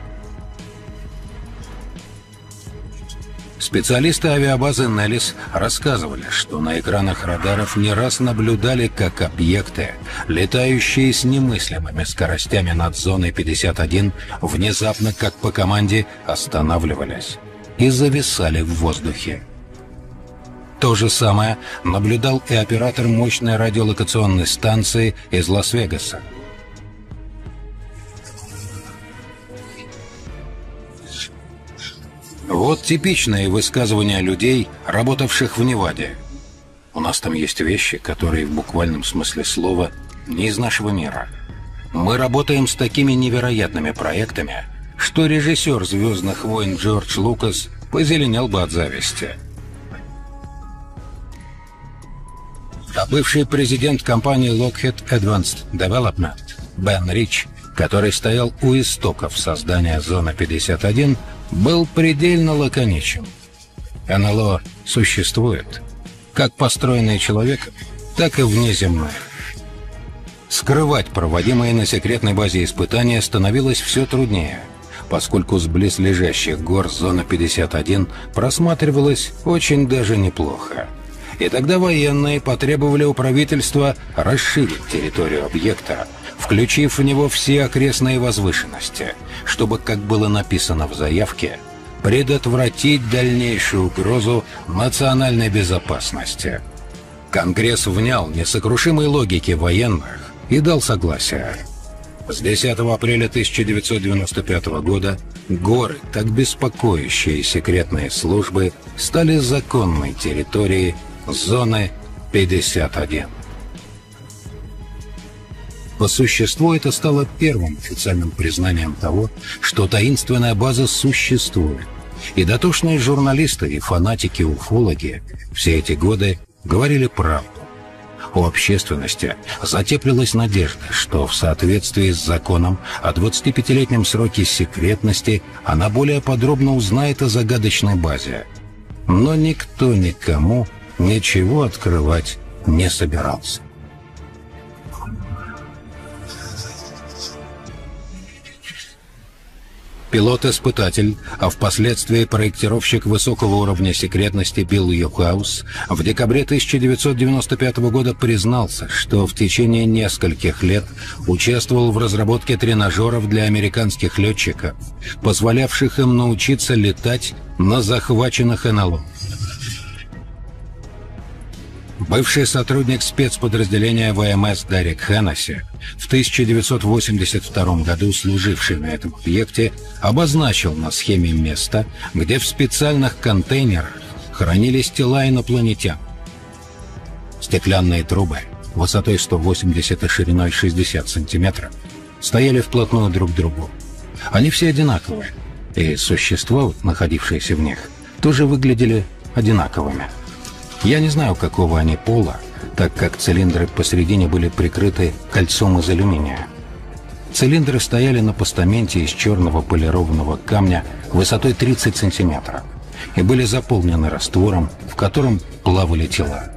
S3: Специалисты авиабазы Неллис рассказывали, что на экранах радаров не раз наблюдали, как объекты, летающие с немыслимыми скоростями над зоной пятьдесят один, внезапно, как по команде, останавливались и зависали в воздухе. То же самое наблюдал и оператор мощной радиолокационной станции из Лас-Вегаса. Вот типичные высказывания людей, работавших в Неваде. У нас там есть вещи, которые в буквальном смысле слова не из нашего мира. Мы работаем с такими невероятными проектами, что режиссер «Звездных войн» Джордж Лукас позеленел бы от зависти. А бывший президент компании Lockheed Advanced Development Бен Рич, который стоял у истоков создания зоны пятьдесят один, был предельно лаконичен. эн эл о существует, как построенное человеком, так и внеземное. Скрывать проводимые на секретной базе испытания становилось все труднее, поскольку с близлежащих гор зона пятьдесят один просматривалась очень даже неплохо. И тогда военные потребовали у правительства расширить территорию объекта, включив в него все окрестные возвышенности, чтобы, как было написано в заявке, предотвратить дальнейшую угрозу национальной безопасности. Конгресс внял несокрушимой логике военных и дал согласие. С десятого апреля тысяча девятьсот девяносто пятого года горы, так беспокоящие секретные службы, стали законной территорией зоны пятьдесят один. По существу это стало первым официальным признанием того, что таинственная база существует. И дотошные журналисты и фанатики-уфологи все эти годы говорили правду. У общественности затеплилась надежда, что в соответствии с законом о двадцатипятилетнем сроке секретности она более подробно узнает о загадочной базе. Но никто никому ничего открывать не собирался. Пилот-испытатель, а впоследствии проектировщик высокого уровня секретности Билл Юхаус в декабре тысяча девятьсот девяносто пятого года признался, что в течение нескольких лет участвовал в разработке тренажеров для американских летчиков, позволявших им научиться летать на захваченных эн эл о. Бывший сотрудник спецподразделения вэ эм эс Дерек Хеннесси, в тысяча девятьсот восемьдесят втором году служивший на этом объекте, обозначил на схеме место, где в специальных контейнерах хранились тела инопланетян. Стеклянные трубы высотой сто восемьдесят и шириной шестьдесят сантиметров стояли вплотную друг к другу. Они все одинаковые, и существа, находившиеся в них, тоже выглядели одинаковыми. Я не знаю, какого они пола, так как цилиндры посередине были прикрыты кольцом из алюминия. Цилиндры стояли на постаменте из черного полированного камня высотой тридцать сантиметров и были заполнены раствором, в котором плавали тела.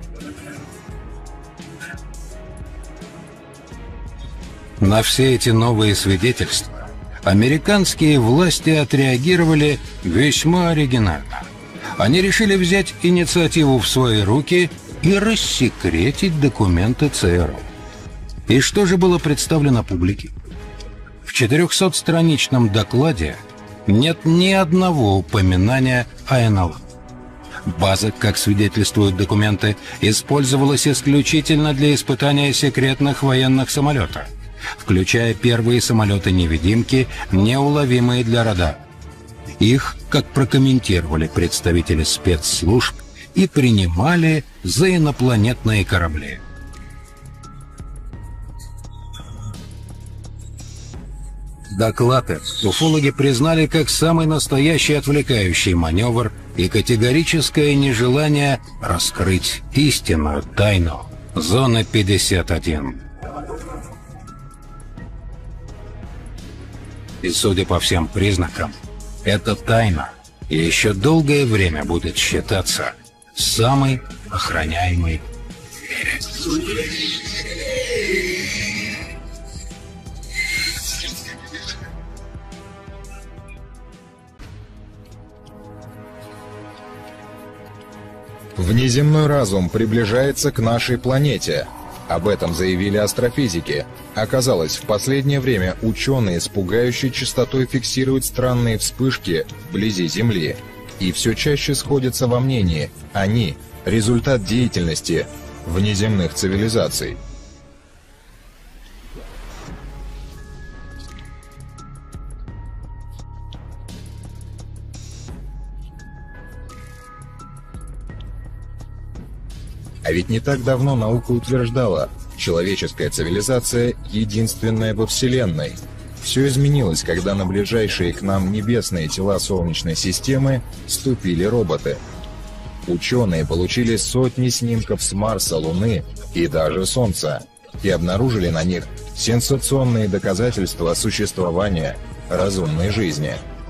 S3: На все эти новые свидетельства американские власти отреагировали весьма оригинально. Они решили взять инициативу в свои руки и рассекретить документы ЦРУ. И что же было представлено публике? В четырехсотстраничном докладе нет ни одного упоминания о эн эл о. База, как свидетельствуют документы, использовалась исключительно для испытания секретных военных самолетов, включая первые самолеты-невидимки, неуловимые для радара. Их, как прокомментировали представители спецслужб, и принимали за инопланетные корабли. Доклад уфологи признали как самый настоящий отвлекающий маневр и категорическое нежелание раскрыть истинную тайну зоны пятьдесят один. И судя по всем признакам, эта тайна еще долгое время будет считаться самой охраняемой в мире.
S1: Внеземной разум приближается к нашей планете. Об этом заявили астрофизики. Оказалось, в последнее время ученые с пугающей частотой фиксируют странные вспышки вблизи Земли. И все чаще сходятся во мнении, они – результат деятельности внеземных цивилизаций. А ведь не так давно наука утверждала, человеческая цивилизация единственная во Вселенной. Все изменилось, когда на ближайшие к нам небесные тела Солнечной системы ступили роботы. Ученые получили сотни снимков с Марса, Луны и даже Солнца и обнаружили на них сенсационные доказательства существования разумной жизни.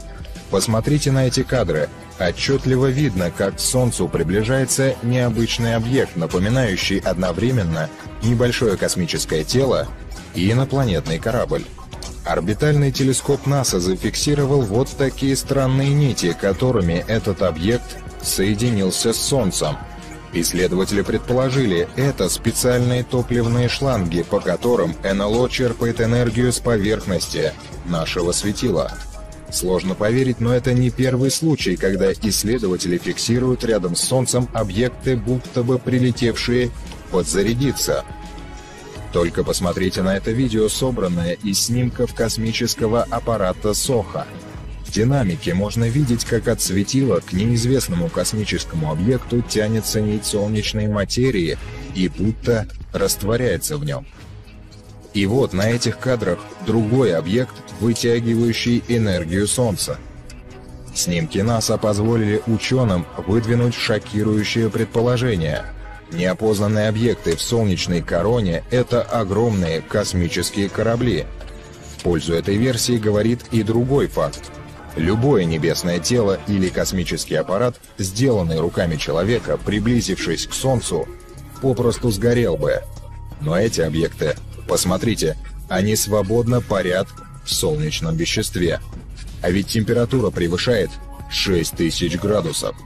S1: Посмотрите на эти кадры. Отчетливо видно, как к Солнцу приближается необычный объект, напоминающий одновременно небольшое космическое тело и инопланетный корабль. Орбитальный телескоп НАСА зафиксировал вот такие странные нити, которыми этот объект соединился с Солнцем. Исследователи предположили, это специальные топливные шланги, по которым эн эл о черпает энергию с поверхности нашего светила. Сложно поверить, но это не первый случай, когда исследователи фиксируют рядом с Солнцем объекты, будто бы прилетевшие подзарядиться. Только посмотрите на это видео, собранное из снимков космического аппарата Соха. В динамике можно видеть, как от светила к неизвестному космическому объекту тянется нить солнечной материи и будто растворяется в нем. И вот на этих кадрах другой объект, вытягивающий энергию Солнца. Снимки НАСА позволили ученым выдвинуть шокирующее предположение. Неопознанные объекты в солнечной короне — это огромные космические корабли. В пользу этой версии говорит и другой факт. Любое небесное тело или космический аппарат, сделанный руками человека, приблизившись к Солнцу, попросту сгорел бы. Но эти объекты, посмотрите, они свободно парят в солнечном веществе. А ведь температура превышает шесть тысяч градусов.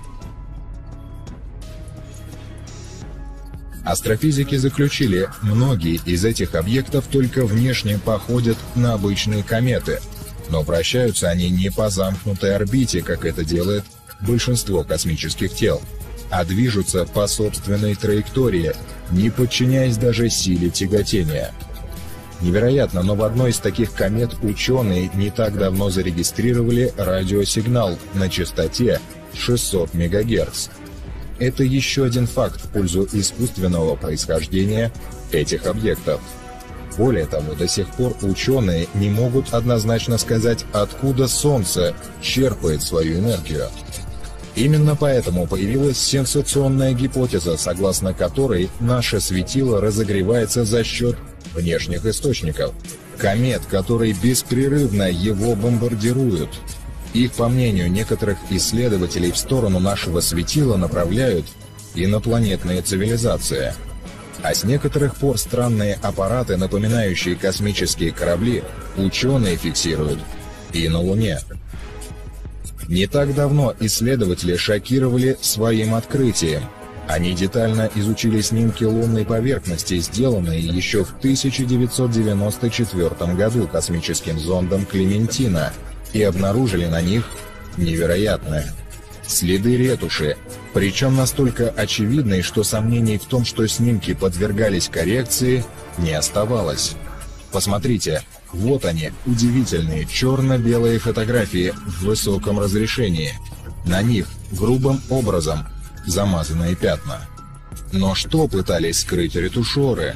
S1: Астрофизики заключили, многие из этих объектов только внешне походят на обычные кометы, но вращаются они не по замкнутой орбите, как это делает большинство космических тел, а движутся по собственной траектории, не подчиняясь даже силе тяготения. Невероятно, но в одной из таких комет ученые не так давно зарегистрировали радиосигнал на частоте шестьсот мегагерц. Это еще один факт в пользу искусственного происхождения этих объектов. Более того, до сих пор ученые не могут однозначно сказать, откуда Солнце черпает свою энергию. Именно поэтому появилась сенсационная гипотеза, согласно которой наше светило разогревается за счет внешних источников, комет, которые беспрерывно его бомбардируют. Их, по мнению некоторых исследователей, в сторону нашего светила направляют инопланетные цивилизации. А с некоторых пор странные аппараты, напоминающие космические корабли, ученые фиксируют и на Луне. Не так давно исследователи шокировали своим открытием. Они детально изучили снимки лунной поверхности, сделанные еще в тысяча девятьсот девяносто четвёртом году космическим зондом «Клементина», и обнаружили на них невероятное следы ретуши, причем настолько очевидные, что сомнений в том, что снимки подвергались коррекции, не оставалось. Посмотрите, вот они, удивительные черно-белые фотографии в высоком разрешении. На них грубым образом замазанные пятна. Но что пытались скрыть ретушеры?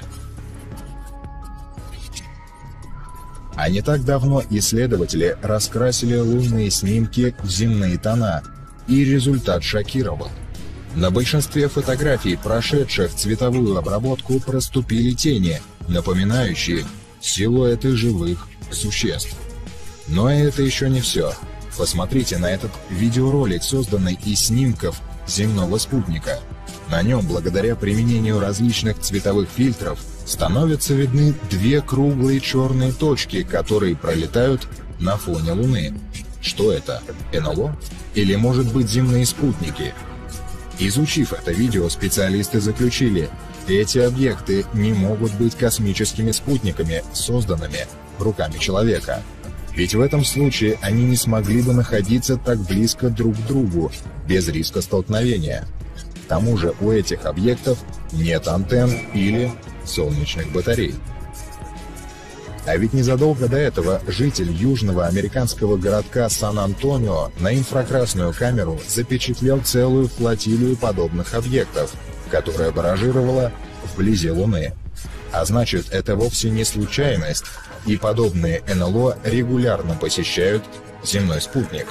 S1: А не так давно исследователи раскрасили лунные снимки в земные тона, и результат шокировал. На большинстве фотографий, прошедших цветовую обработку, проступили тени, напоминающие силуэты живых существ. Но это еще не все. Посмотрите на этот видеоролик, созданный из снимков земного спутника. На нем, благодаря применению различных цветовых фильтров, становятся видны две круглые черные точки, которые пролетают на фоне Луны. Что это? эн эл о? Или, может быть, земные спутники? Изучив это видео, специалисты заключили, эти объекты не могут быть космическими спутниками, созданными руками человека. Ведь в этом случае они не смогли бы находиться так близко друг к другу, без риска столкновения. К тому же у этих объектов нет антенн или солнечных батарей. А ведь незадолго до этого житель южного американского городка Сан-Антонио на инфракрасную камеру запечатлел целую флотилию подобных объектов, которая баражировала вблизи Луны. А значит, это вовсе не случайность, и подобные эн эл о регулярно посещают земной спутник.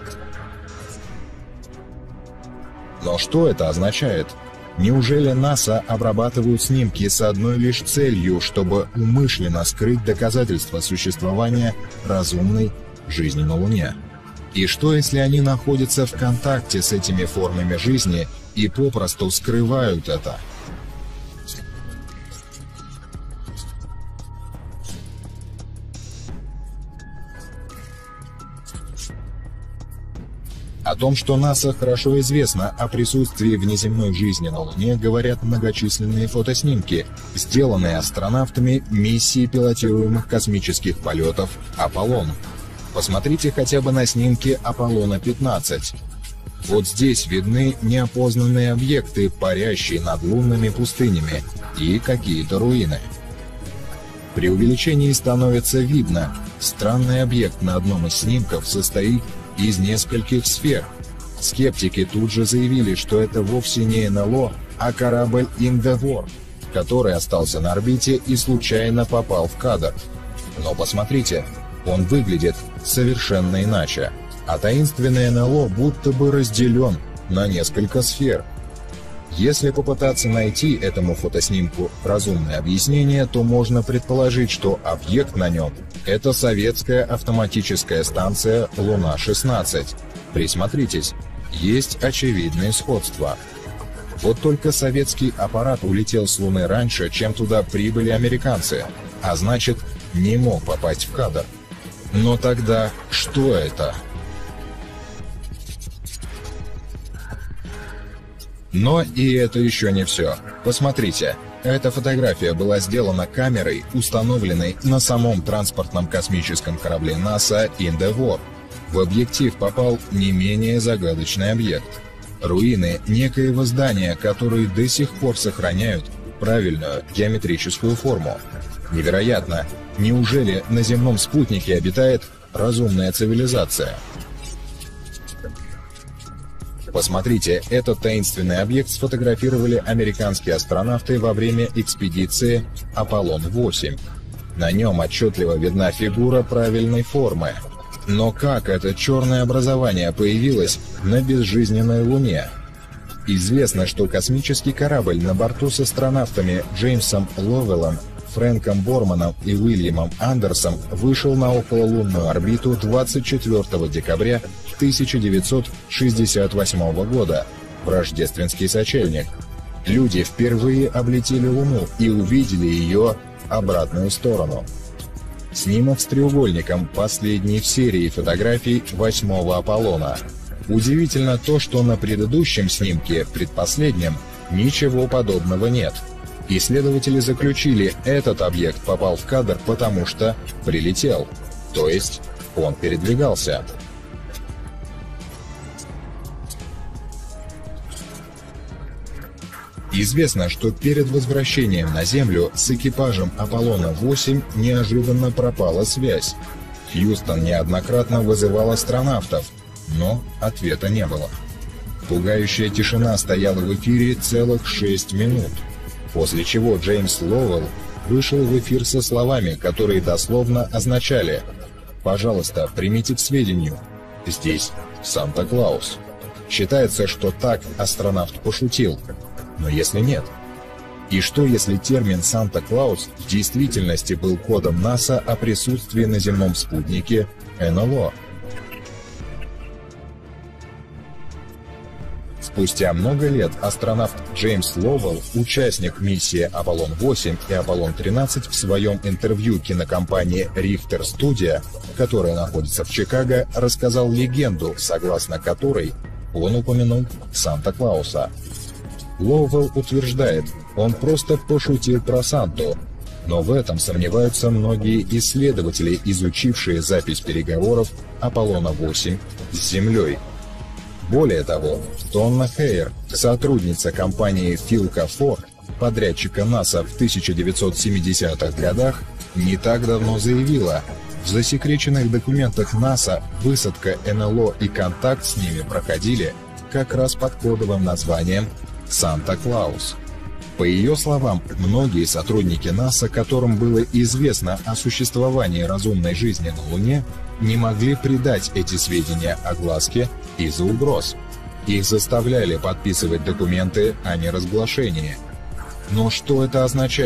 S1: Но что это означает? Неужели НАСА обрабатывают снимки с одной лишь целью, чтобы умышленно скрыть доказательства существования разумной жизни на Луне? И что, если они находятся в контакте с этими формами жизни и попросту скрывают это? О том, что НАСА хорошо известно о присутствии внеземной жизни на Луне, говорят многочисленные фотоснимки, сделанные астронавтами миссии пилотируемых космических полетов «Аполлон». Посмотрите хотя бы на снимки Аполлона пятнадцать. Вот здесь видны неопознанные объекты, парящие над лунными пустынями, и какие-то руины. При увеличении становится видно, странный объект на одном из снимков состоит из нескольких сфер. Скептики тут же заявили, что это вовсе не эн эл о, а корабль Endeavour, который остался на орбите и случайно попал в кадр. Но посмотрите, он выглядит совершенно иначе, а таинственный эн эл о будто бы разделен на несколько сфер. Если попытаться найти этому фотоснимку разумное объяснение, то можно предположить, что объект на нем — это советская автоматическая станция Луна шестнадцать. Присмотритесь, есть очевидные сходства. Вот только советский аппарат улетел с Луны раньше, чем туда прибыли американцы, а значит, не мог попасть в кадр. Но тогда что это? Но и это еще не все. Посмотрите, эта фотография была сделана камерой, установленной на самом транспортном космическом корабле НАСА Endeavour. В объектив попал не менее загадочный объект. Руины некоего здания, которые до сих пор сохраняют правильную геометрическую форму. Невероятно! Неужели на земном спутнике обитает разумная цивилизация? Посмотрите, этот таинственный объект сфотографировали американские астронавты во время экспедиции Аполлон восемь. На нем отчетливо видна фигура правильной формы. Но как это черное образование появилось на безжизненной Луне? Известно, что космический корабль на борту с астронавтами Джеймсом Ловеллом, Фрэнком Борманом и Уильямом Андерсом вышел на окололунную орбиту двадцать четвёртого декабря тысяча девятьсот шестьдесят восьмого года в рождественский сочельник. Люди впервые облетели Луну и увидели ее обратную сторону. Снимок с треугольником, последний в серии фотографий восьмого Аполлона. Удивительно то, что на предыдущем снимке, предпоследнем, ничего подобного нет. Исследователи заключили, этот объект попал в кадр, потому что прилетел, то есть он передвигался. Известно, что перед возвращением на Землю с экипажем Аполлона восемь неожиданно пропала связь. Хьюстон неоднократно вызывал астронавтов, но ответа не было. Пугающая тишина стояла в эфире целых шесть минут, после чего Джеймс Ловелл вышел в эфир со словами, которые дословно означали: «Пожалуйста, примите к сведению, здесь Санта-Клаус». Считается, что так астронавт пошутил. Но если нет? И что, если термин «Санта-Клаус» в действительности был кодом НАСА о присутствии на земном спутнике эн эл о? Спустя много лет астронавт Джеймс Ловелл, участник миссии Аполлон восемь и Аполлон тринадцать, в своем интервью кинокомпании Richter Studio, которая находится в Чикаго, рассказал легенду, согласно которой он упомянул Санта-Клауса. Ловелл утверждает, он просто пошутил про Санту, но в этом сомневаются многие исследователи, изучившие запись переговоров Аполлона восемь с Землей. Более того, Донна Хейер, сотрудница компании Philco Ford, подрядчика НАСА в тысяча девятьсот семидесятых годах, не так давно заявила, в засекреченных документах НАСА высадка эн эл о и контакт с ними проходили как раз под кодовым названием «Санта-Клаус». По ее словам, многие сотрудники НАСА, которым было известно о существовании разумной жизни на Луне, не могли придать эти сведения огласке из-за угроз. Их заставляли подписывать документы о неразглашении. Но что это означает?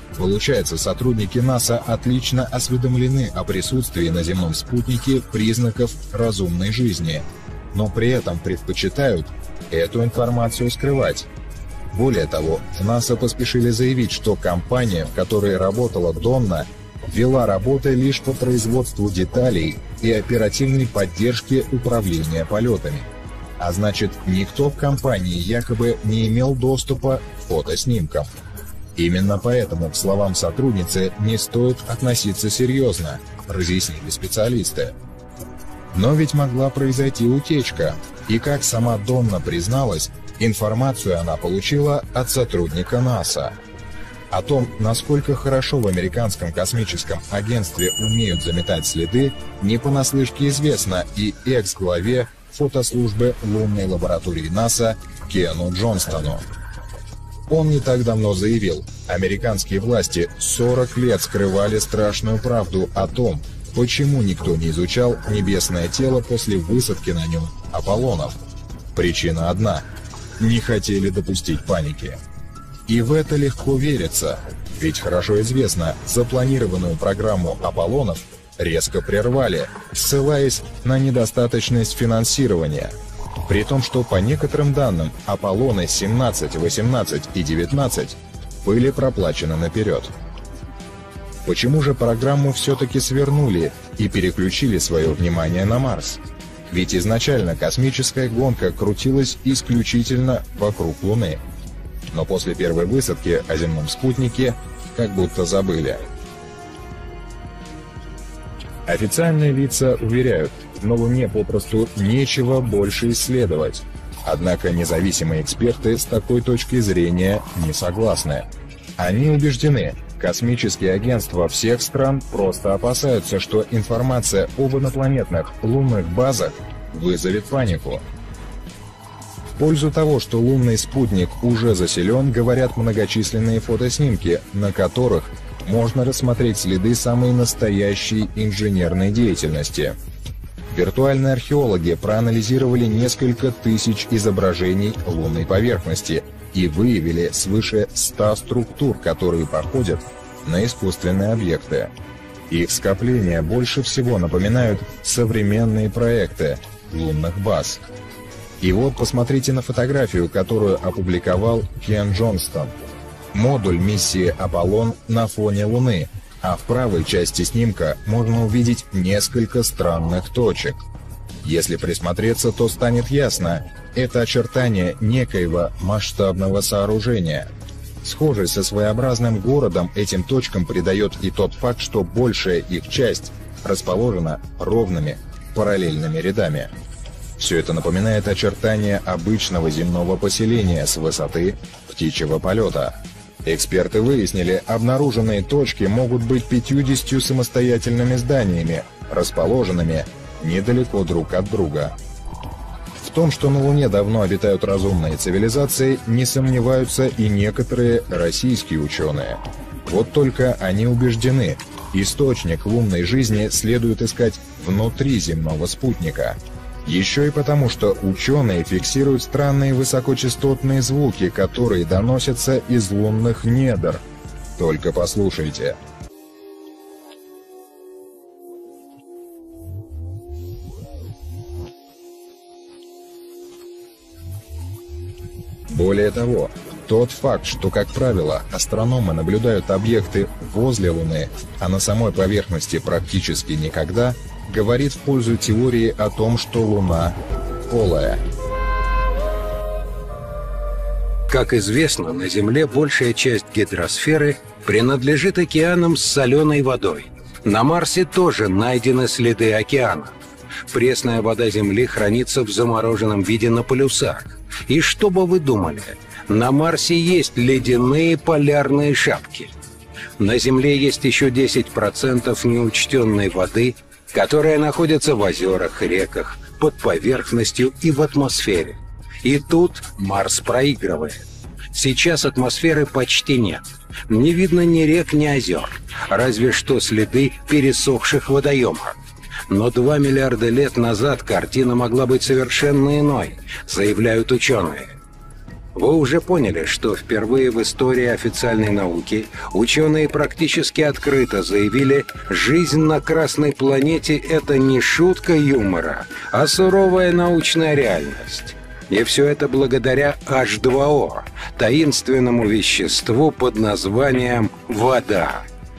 S1: Получается, сотрудники НАСА отлично осведомлены о присутствии на земном спутнике признаков разумной жизни, но при этом предпочитают эту информацию скрывать. Более того, в НАСА поспешили заявить, что компания, в которой работала Донна, вела работы лишь по производству деталей и оперативной поддержке управления полетами. А значит, никто в компании якобы не имел доступа к фотоснимкам. Именно поэтому к словам сотрудницы не стоит относиться серьезно, разъяснили специалисты. Но ведь могла произойти утечка, и, как сама Донна призналась, информацию она получила от сотрудника НАСА. О том, насколько хорошо в американском космическом агентстве умеют заметать следы, не понаслышке известно и экс-главе фотослужбы лунной лаборатории НАСА Кену Джонстону. Он не так давно заявил, американские власти сорок лет скрывали страшную правду о том, почему никто не изучал небесное тело после высадки на нем Аполлонов. Причина одна – не хотели допустить паники. И в это легко верится, ведь хорошо известно, запланированную программу Аполлонов резко прервали, ссылаясь на недостаточность финансирования. При том, что по некоторым данным Аполлоны семнадцать, восемнадцать и девятнадцать были проплачены наперед. Почему же программу все-таки свернули и переключили свое внимание на Марс? Ведь изначально космическая гонка крутилась исключительно вокруг Луны. Но после первой высадки о земном спутнике как будто забыли. Официальные лица уверяют, на Луне попросту нечего больше исследовать. Однако независимые эксперты с такой точки зрения не согласны. Они убеждены, космические агентства всех стран просто опасаются, что информация об инопланетных лунных базах вызовет панику. В пользу того, что лунный спутник уже заселен, говорят многочисленные фотоснимки, на которых можно рассмотреть следы самой настоящей инженерной деятельности. Виртуальные археологи проанализировали несколько тысяч изображений лунной поверхности и выявили свыше ста структур, которые походят на искусственные объекты. Их скопления больше всего напоминают современные проекты лунных баз. И вот посмотрите на фотографию, которую опубликовал Кен Джонстон. Модуль миссии «Аполлон» на фоне Луны, а в правой части снимка можно увидеть несколько странных точек. Если присмотреться, то станет ясно, это очертания некоего масштабного сооружения. Схожесть со своеобразным городом этим точкам придает и тот факт, что большая их часть расположена ровными параллельными рядами. Все это напоминает очертания обычного земного поселения с высоты птичьего полета. Эксперты выяснили, обнаруженные точки могут быть пятьюдесятью самостоятельными зданиями, расположенными недалеко друг от друга. В том, что на Луне давно обитают разумные цивилизации, не сомневаются и некоторые российские ученые. Вот только они убеждены, источник лунной жизни следует искать внутри земного спутника. Еще и потому, что ученые фиксируют странные высокочастотные звуки, которые доносятся из лунных недр. Только послушайте. Более того, тот факт, что, как правило, астрономы наблюдают объекты возле Луны, а на самой поверхности практически никогда, говорит в пользу теории о том, что Луна полая.
S3: Как известно, на Земле большая часть гидросферы принадлежит океанам с соленой водой. На Марсе тоже найдены следы океана. Пресная вода Земли хранится в замороженном виде на полюсах. И что бы вы думали, на Марсе есть ледяные полярные шапки. На Земле есть еще десять процентов неучтенной воды, которая находится в озерах, реках, под поверхностью и в атмосфере. И тут Марс проигрывает. Сейчас атмосферы почти нет. Не видно ни рек, ни озер, разве что следы пересохших водоемов. Но два миллиарда лет назад картина могла быть совершенно иной, заявляют ученые. Вы уже поняли, что впервые в истории официальной науки ученые практически открыто заявили, жизнь на Красной планете — это не шутка юмора, а суровая научная реальность. И все это благодаря эйч два о, таинственному веществу под названием вода.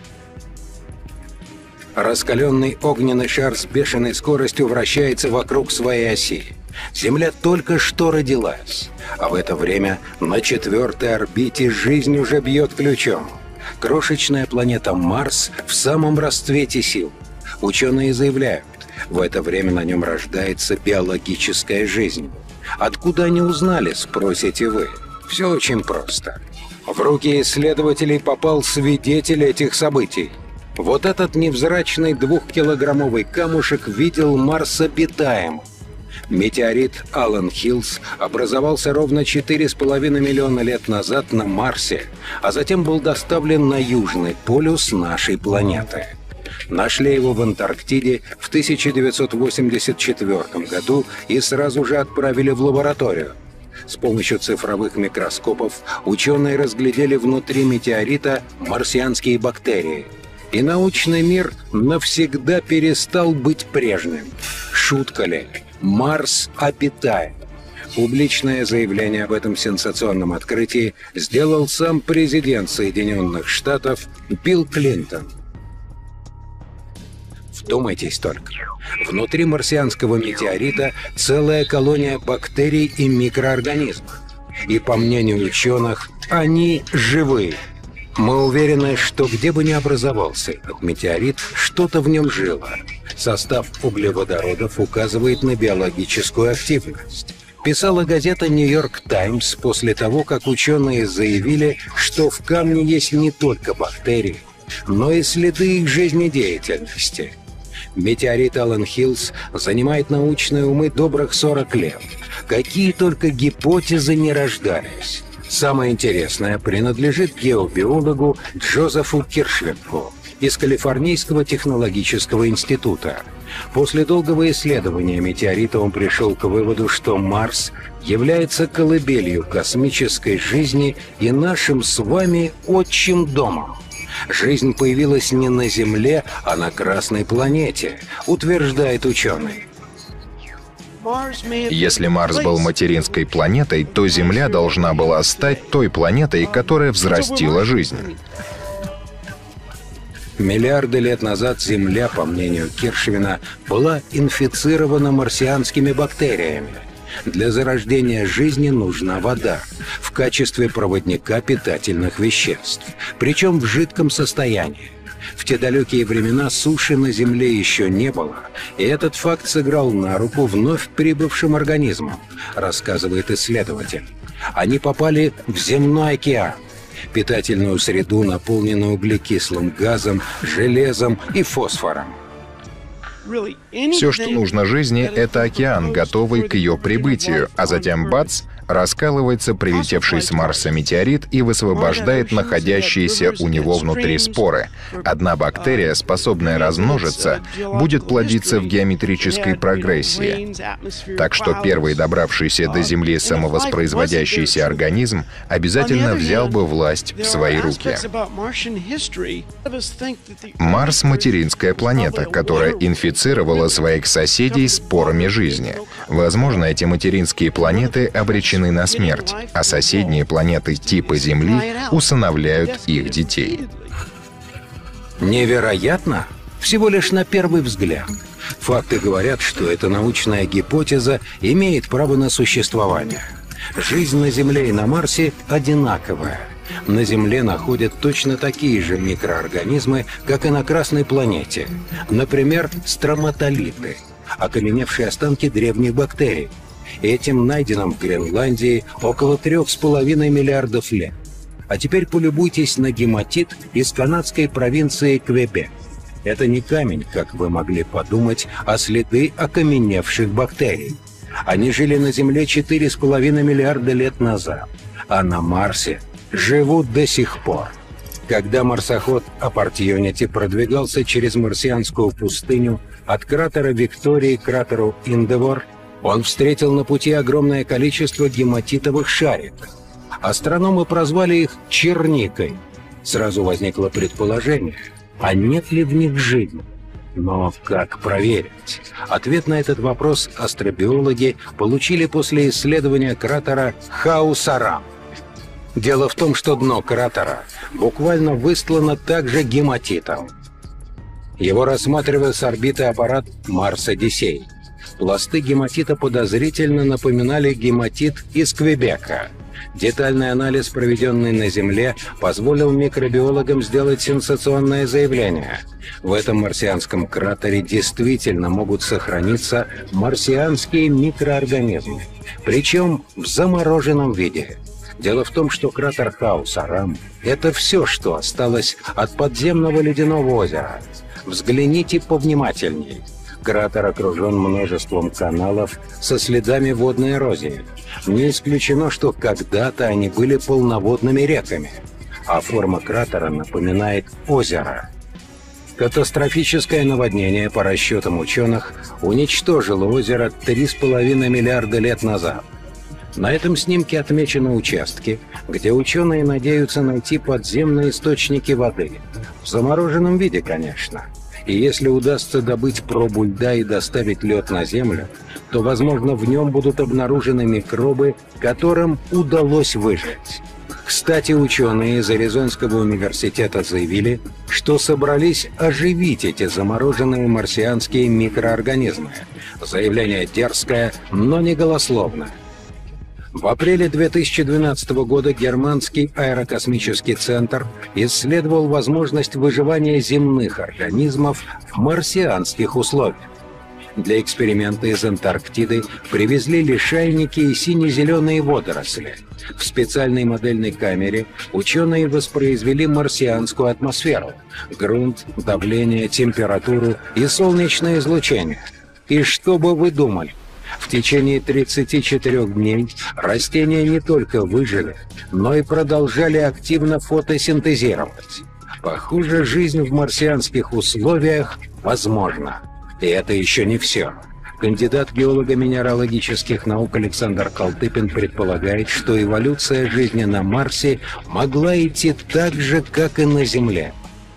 S3: Раскаленный огненный шар с бешеной скоростью вращается вокруг своей оси. Земля только что родилась, а в это время на четвертой орбите жизнь уже бьет ключом. Крошечная планета Марс в самом расцвете сил. Ученые заявляют, в это время на нем рождается биологическая жизнь. Откуда они узнали, спросите вы? Все очень просто. В руки исследователей попал свидетель этих событий. Вот этот невзрачный двухкилограммовый камушек видел Марс обитаемым. Метеорит Аллен Хиллс образовался ровно четыре с половиной миллиона лет назад на Марсе, а затем был доставлен на Южный полюс нашей планеты. Нашли его в Антарктиде в тысяча девятьсот восемьдесят четвёртом году и сразу же отправили в лабораторию. С помощью цифровых микроскопов ученые разглядели внутри метеорита марсианские бактерии. И научный мир навсегда перестал быть прежним. Шутка ли? Марс обитаем. Публичное заявление об этом сенсационном открытии сделал сам президент Соединенных Штатов Билл Клинтон. Вдумайтесь только. Внутри марсианского метеорита целая колония бактерий и микроорганизмов. И, по мнению ученых, они живые. Мы уверены, что где бы ни образовался этот метеорит, что-то в нем жило. Состав углеводородов указывает на биологическую активность. Писала газета «Нью-Йорк Таймс» после того, как ученые заявили, что в камне есть не только бактерии, но и следы их жизнедеятельности. Метеорит Аллен Хиллс занимает научные умы добрых сорок лет. Какие только гипотезы не рождались. Самое интересное принадлежит геобиологу Джозефу Киршвинку из Калифорнийского технологического института. После долгого исследования метеорита он пришел к выводу, что Марс является колыбелью космической жизни и нашим с вами отчим домом. Жизнь появилась не на Земле, а на Красной планете, утверждает ученый.
S1: Если Марс был материнской планетой, то Земля должна была стать той планетой, которая взрастила жизнь.
S3: Миллиарды лет назад Земля, по мнению Киршвина, была инфицирована марсианскими бактериями. Для зарождения жизни нужна вода в качестве проводника питательных веществ, причем в жидком состоянии. В те далекие времена суши на Земле еще не было, и этот факт сыграл на руку вновь прибывшим организмам, рассказывает исследователь. Они попали в земной океан, питательную среду, наполненную углекислым газом, железом и фосфором.
S1: Все, что нужно жизни, это океан, готовый к ее прибытию, а затем бац, раскалывается прилетевший с Марса метеорит и высвобождает находящиеся у него внутри споры. Одна бактерия, способная размножиться, будет плодиться в геометрической прогрессии. Так что первый добравшийся до Земли самовоспроизводящийся организм обязательно взял бы власть в свои руки. Марс — материнская планета, которая инфицировала своих соседей спорами жизни. Возможно, эти материнские планеты обречены на смерть, а соседние планеты типа Земли усыновляют их детей.
S3: Невероятно? Всего лишь на первый взгляд. Факты говорят, что эта научная гипотеза имеет право на существование. Жизнь на Земле и на Марсе одинаковая. На Земле находят точно такие же микроорганизмы, как и на Красной планете. Например, строматолиты, окаменевшие останки древних бактерий. Этим найденным в Гренландии около трех с половиной миллиардов лет. А теперь полюбуйтесь на гематит из канадской провинции Квебек. Это не камень, как вы могли подумать, а следы окаменевших бактерий. Они жили на Земле четыре с половиной миллиарда лет назад, а на Марсе живут до сих пор. Когда марсоход Opportunity продвигался через марсианскую пустыню от кратера Виктории к кратеру Индевор, он встретил на пути огромное количество гематитовых шариков. Астрономы прозвали их «черникой». Сразу возникло предположение, а нет ли в них жизни? Но как проверить? Ответ на этот вопрос астробиологи получили после исследования кратера Хау-Сарам. Дело в том, что дно кратера буквально выстлано также гематитом. Его рассматривал с орбиты аппарат Марс-Одиссей. Пласты гематита подозрительно напоминали гематит из Квебека. Детальный анализ, проведенный на Земле, позволил микробиологам сделать сенсационное заявление. В этом марсианском кратере действительно могут сохраниться марсианские микроорганизмы, причем в замороженном виде. Дело в том, что кратер Хау-Сарам — это все, что осталось от подземного ледяного озера. Взгляните повнимательней. Кратер окружен множеством каналов со следами водной эрозии. Не исключено, что когда-то они были полноводными реками, а форма кратера напоминает озеро. Катастрофическое наводнение, по расчетам ученых, уничтожило озеро три с половиной миллиарда лет назад. На этом снимке отмечены участки, где ученые надеются найти подземные источники воды. В замороженном виде, конечно. И если удастся добыть пробу льда и доставить лед на Землю, то, возможно, в нем будут обнаружены микробы, которым удалось выжить. Кстати, ученые из Аризонского университета заявили, что собрались оживить эти замороженные марсианские микроорганизмы. Заявление дерзкое, но не голословное. В апреле две тысячи двенадцатого года германский аэрокосмический центр исследовал возможность выживания земных организмов в марсианских условиях. Для эксперимента из Антарктиды привезли лишайники и сине-зеленые водоросли. В специальной модельной камере ученые воспроизвели марсианскую атмосферу, грунт, давление, температуру и солнечное излучение. И что бы вы думали? В течение тридцати четырёх дней растения не только выжили, но и продолжали активно фотосинтезировать. Похоже, жизнь в марсианских условиях возможна. И это еще не все. Кандидат геолого-минералогических наук Александр Калтыпин предполагает, что эволюция жизни на Марсе могла идти так же, как и на Земле.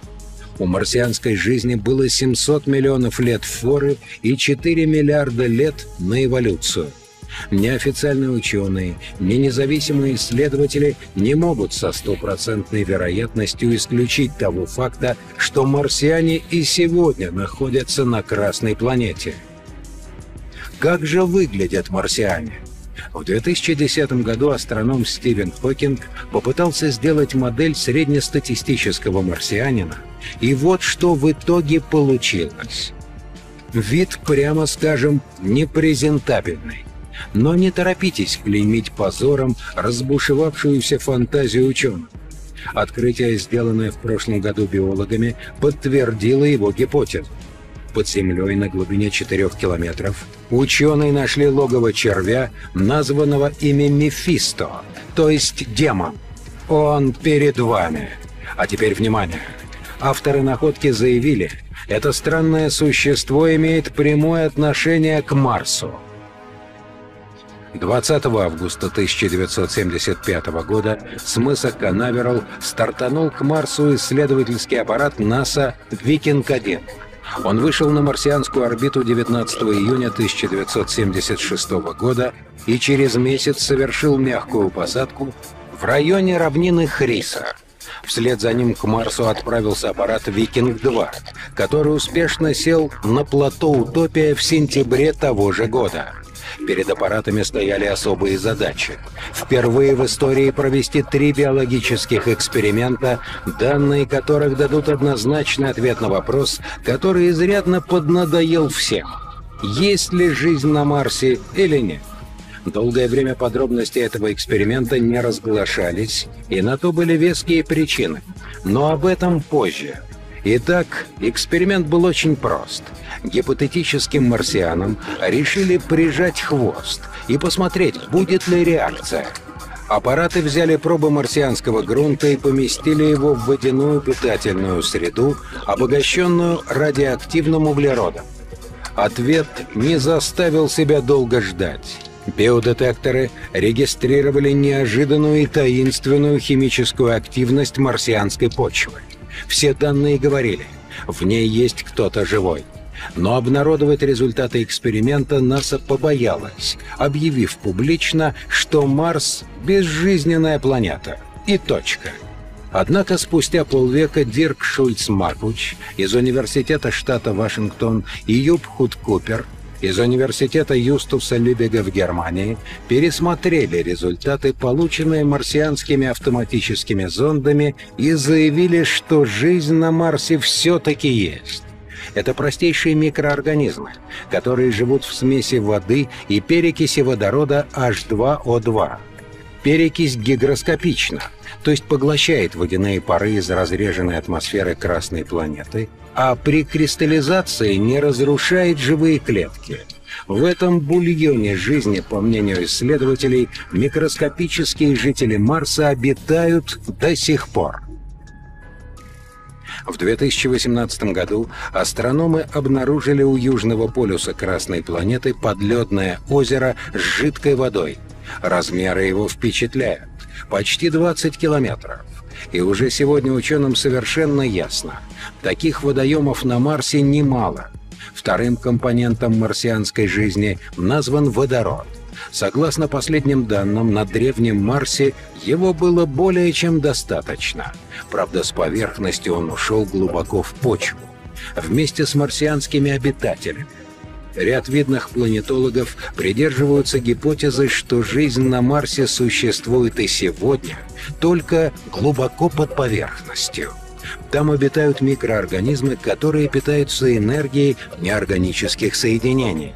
S3: У марсианской жизни было семьсот миллионов лет форы и четыре миллиарда лет на эволюцию. Ни официальные ученые, ни независимые исследователи не могут со стопроцентной вероятностью исключить того факта, что марсиане и сегодня находятся на Красной планете. Как же выглядят марсиане? В две тысячи десятом году астроном Стивен Хокинг попытался сделать модель среднестатистического марсианина, и вот что в итоге получилось. Вид, прямо скажем, непрезентабельный. Но не торопитесь клеймить позором разбушевавшуюся фантазию ученых. Открытие, сделанное в прошлом году биологами, подтвердило его гипотезу. Под землей на глубине четырёх километров ученые нашли логово червя, названного ими Мефисто, то есть демон. Он перед вами. А теперь внимание. Авторы находки заявили, это странное существо имеет прямое отношение к Марсу. двадцатого августа тысяча девятьсот семьдесят пятого года с мыса Канаверал стартанул к Марсу исследовательский аппарат НАСА «Викинг один». Он вышел на марсианскую орбиту девятнадцатого июня тысяча девятьсот семьдесят шестого года и через месяц совершил мягкую посадку в районе равнины Хриса. Вслед за ним к Марсу отправился аппарат «Викинг два», который успешно сел на плато Утопия в сентябре того же года. Перед аппаратами стояли особые задачи. Впервые в истории провести три биологических эксперимента, данные которых дадут однозначный ответ на вопрос, который изрядно поднадоел всем. Есть ли жизнь на Марсе или нет? Долгое время подробности этого эксперимента не разглашались, и на то были веские причины. Но об этом позже. Итак, эксперимент был очень прост. Гипотетическим марсианам решили прижать хвост и посмотреть, будет ли реакция. Аппараты взяли пробы марсианского грунта и поместили его в водяную питательную среду, обогащенную радиоактивным углеродом. Ответ не заставил себя долго ждать. Биодетекторы регистрировали неожиданную и таинственную химическую активность марсианской почвы. Все данные говорили, в ней есть кто-то живой. Но обнародовать результаты эксперимента НАСА побоялась, объявив публично, что Марс — безжизненная планета. И точка. Однако спустя полвека Дирк Шульц-Макуч из Университета штата Вашингтон и Юб Худ-Купер из Университета Юстуса Любега в Германии пересмотрели результаты, полученные марсианскими автоматическими зондами, и заявили, что жизнь на Марсе все-таки есть. Это простейшие микроорганизмы, которые живут в смеси воды и перекиси водорода эйч два о два. Перекись гигроскопична, то есть поглощает водяные пары из разреженной атмосферы Красной планеты, а при кристаллизации не разрушает живые клетки. В этом бульоне жизни, по мнению исследователей, микроскопические жители Марса обитают до сих пор. В две тысячи восемнадцатом году астрономы обнаружили у южного полюса Красной планеты подледное озеро с жидкой водой. Размеры его впечатляют. Почти двадцать километров. И уже сегодня ученым совершенно ясно. Таких водоемов на Марсе немало. Вторым компонентом марсианской жизни назван водород. Согласно последним данным, на древнем Марсе его было более чем достаточно. Правда, с поверхности он ушел глубоко в почву, вместе с марсианскими обитателями. Ряд видных планетологов придерживаются гипотезы, что жизнь на Марсе существует и сегодня, только глубоко под поверхностью. Там обитают микроорганизмы, которые питаются энергией неорганических соединений.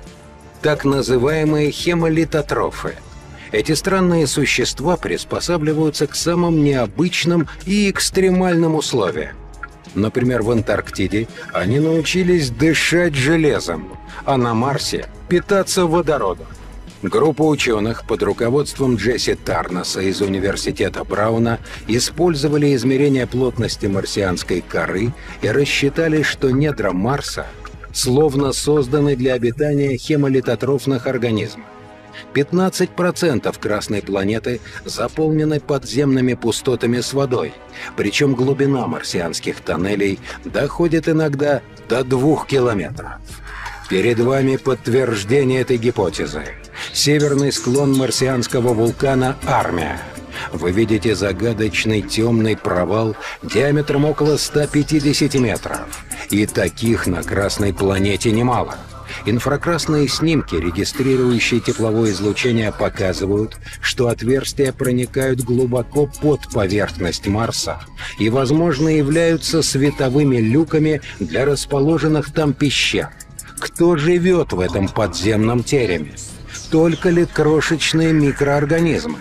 S3: Так называемые хемолитотрофы. Эти странные существа приспосабливаются к самым необычным и экстремальным условиям. Например, в Антарктиде они научились дышать железом, а на Марсе – питаться водородом. Группа ученых под руководством Джесси Тарнаса из Университета Брауна использовали измерения плотности марсианской коры и рассчитали, что недра Марса словно созданы для обитания хемолитотрофных организмов. пятнадцать процентов Красной планеты заполнены подземными пустотами с водой, причем глубина марсианских тоннелей доходит иногда до двух километров. Перед вами подтверждение этой гипотезы. Северный склон марсианского вулкана Армия. Вы видите загадочный темный провал диаметром около ста пятидесяти метров. И таких на Красной планете немало. Инфракрасные снимки, регистрирующие тепловое излучение, показывают, что отверстия проникают глубоко под поверхность Марса и, возможно, являются световыми люками для расположенных там пещер. Кто живет в этом подземном тереме? Только ли крошечные микроорганизмы?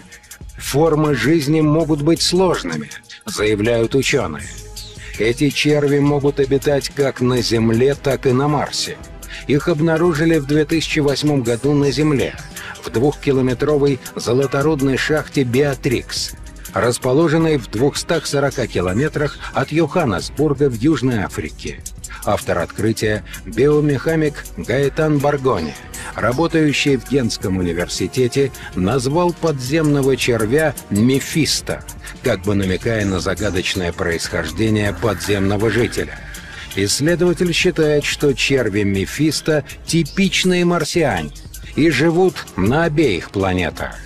S3: Формы жизни могут быть сложными, заявляют ученые. Эти черви могут обитать как на Земле, так и на Марсе. Их обнаружили в две тысячи восьмом году на Земле, в двухкилометровой золоторудной шахте «Беатрикс», расположенной в двухстах сорока километрах от Йоханнесбурга в Южной Африке. Автор открытия – биомеханик Гаэтан Баргони, работающий в Гентском университете, назвал подземного червя «Мефисто», как бы намекая на загадочное происхождение подземного жителя. Исследователь считает, что черви Мефисто – типичные марсиане и живут на обеих планетах.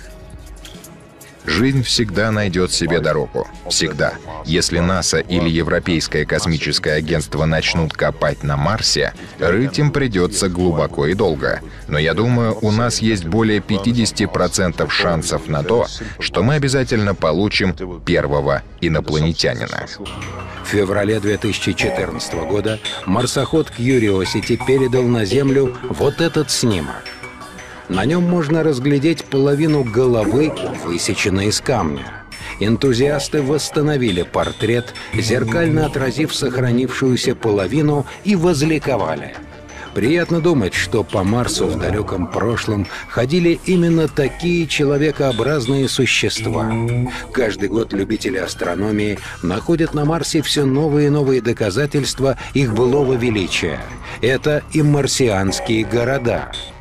S1: Жизнь всегда найдет себе дорогу. Всегда. Если НАСА или Европейское космическое агентство начнут копать на Марсе, рыть им придется глубоко и долго. Но я думаю, у нас есть более пятидесяти процентов шансов на то, что мы обязательно получим первого инопланетянина.
S3: В феврале две тысячи четырнадцатого года марсоход Curiosity передал на Землю вот этот снимок. На нем можно разглядеть половину головы, высеченной из камня. Энтузиасты восстановили портрет, зеркально отразив сохранившуюся половину, и возликовали. Приятно думать, что по Марсу в далеком прошлом ходили именно такие человекообразные существа. Каждый год любители астрономии находят на Марсе все новые и новые доказательства их былого величия. Это и марсианские города.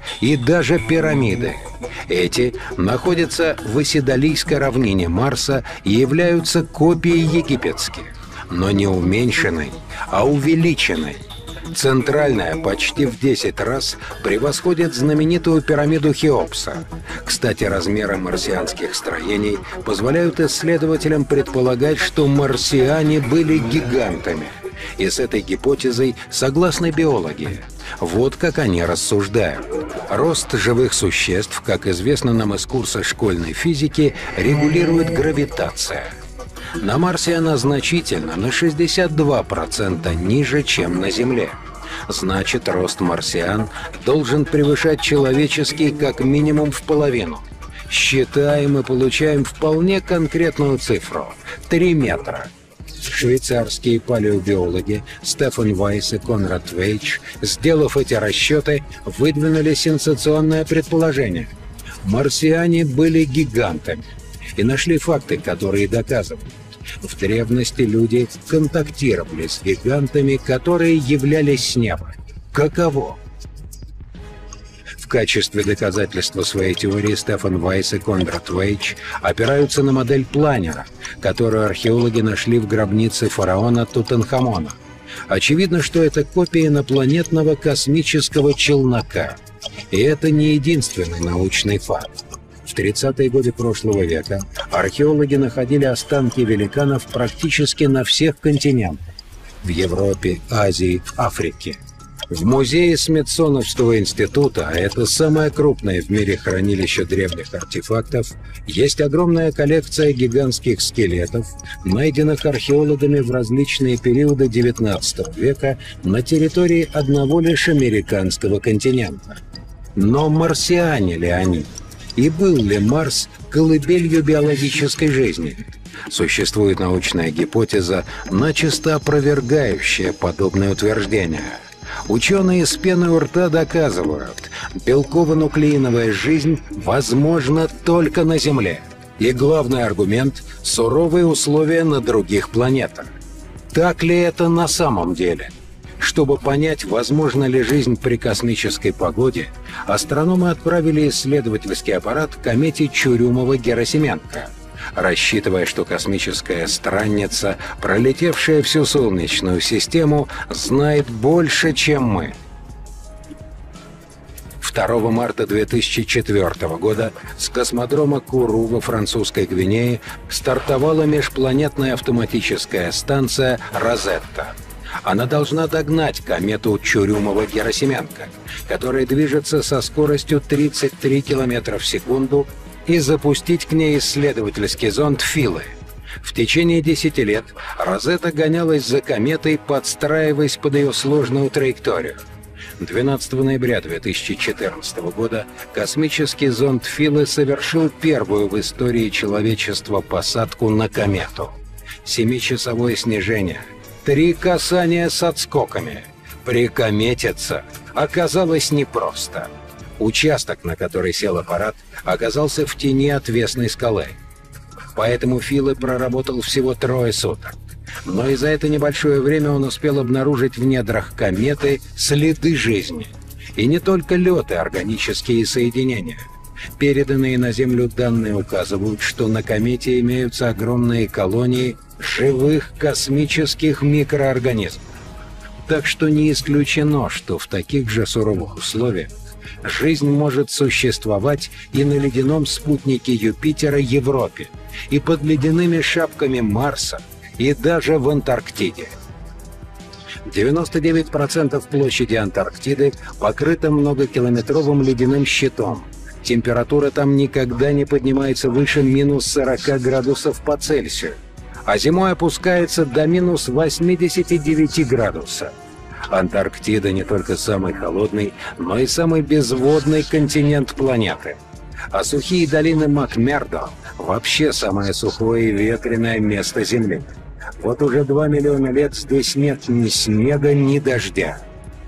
S3: и даже пирамиды. Эти находятся в Исидалийской равнине Марса и являются копией египетских, но не уменьшенной, а увеличенной. Центральная почти в десять раз превосходит знаменитую пирамиду Хеопса. Кстати, размеры марсианских строений позволяют исследователям предполагать, что марсиане были гигантами. И с этой гипотезой согласны биологи. Вот как они рассуждают. Рост живых существ, как известно нам из курса школьной физики, регулирует гравитация. На Марсе она значительно, на шестьдесят два процента ниже, чем на Земле. Значит, рост марсиан должен превышать человеческий как минимум в половину. Считаем и получаем вполне конкретную цифру – три метра. Швейцарские палеобиологи Стефан Вайс и Конрад Вейч, сделав эти расчеты, выдвинули сенсационное предположение. Марсиане были гигантами и нашли факты, которые доказывают. В древности люди контактировали с гигантами, которые являлись с неба. Каково? В качестве доказательства своей теории Стефан Вайс и Конрад Вейч опираются на модель планера, которую археологи нашли в гробнице фараона Тутанхамона. Очевидно, что это копия инопланетного космического челнока. И это не единственный научный факт. В тридцатые годы прошлого века археологи находили останки великанов практически на всех континентах – в Европе, Азии, Африке. В музее Смитсоновского института, а это самое крупное в мире хранилище древних артефактов, есть огромная коллекция гигантских скелетов, найденных археологами в различные периоды девятнадцатого века на территории одного лишь американского континента. Но марсиане ли они? И был ли Марс колыбелью биологической жизни? Существует научная гипотеза, начисто опровергающая подобное утверждение. Ученые с пеной у рта доказывают, белково-нуклеиновая жизнь возможна только на Земле. И главный аргумент – суровые условия на других планетах. Так ли это на самом деле? Чтобы понять, возможна ли жизнь при космической погоде, астрономы отправили исследовательский аппарат к комете Чурюмова-Герасименко, рассчитывая, что космическая странница, пролетевшая всю Солнечную систему, знает больше, чем мы. второго марта две тысячи четвёртого года с космодрома Куру во французской Гвинее стартовала межпланетная автоматическая станция «Розетта». Она должна догнать комету Чурюмова-Герасименко, которая движется со скоростью тридцать три километра в секунду, и запустить к ней исследовательский зонд «Филы». В течение десяти лет Розетта гонялась за кометой, подстраиваясь под ее сложную траекторию. двенадцатого ноября две тысячи четырнадцатого года космический зонд «Филы» совершил первую в истории человечества посадку на комету. Семичасовое снижение. Три касания с отскоками. Прикометиться оказалось непросто. Участок, на который сел аппарат, оказался в тени отвесной скалы. Поэтому Филы проработал всего трое суток. Но и за это небольшое время он успел обнаружить в недрах кометы следы жизни. И не только лед и органические соединения. Переданные на Землю данные указывают, что на комете имеются огромные колонии живых космических микроорганизмов. Так что не исключено, что в таких же суровых условиях жизнь может существовать и на ледяном спутнике Юпитера Европе, и под ледяными шапками Марса, и даже в Антарктиде. девяносто девять процентов площади Антарктиды покрыта многокилометровым ледяным щитом. Температура там никогда не поднимается выше минус сорока градусов по Цельсию, а зимой опускается до минус восьмидесяти девяти градусов. Антарктида не только самый холодный, но и самый безводный континент планеты. А сухие долины Макмердо вообще самое сухое и ветреное место Земли. Вот уже два миллиона лет здесь нет ни снега, ни дождя.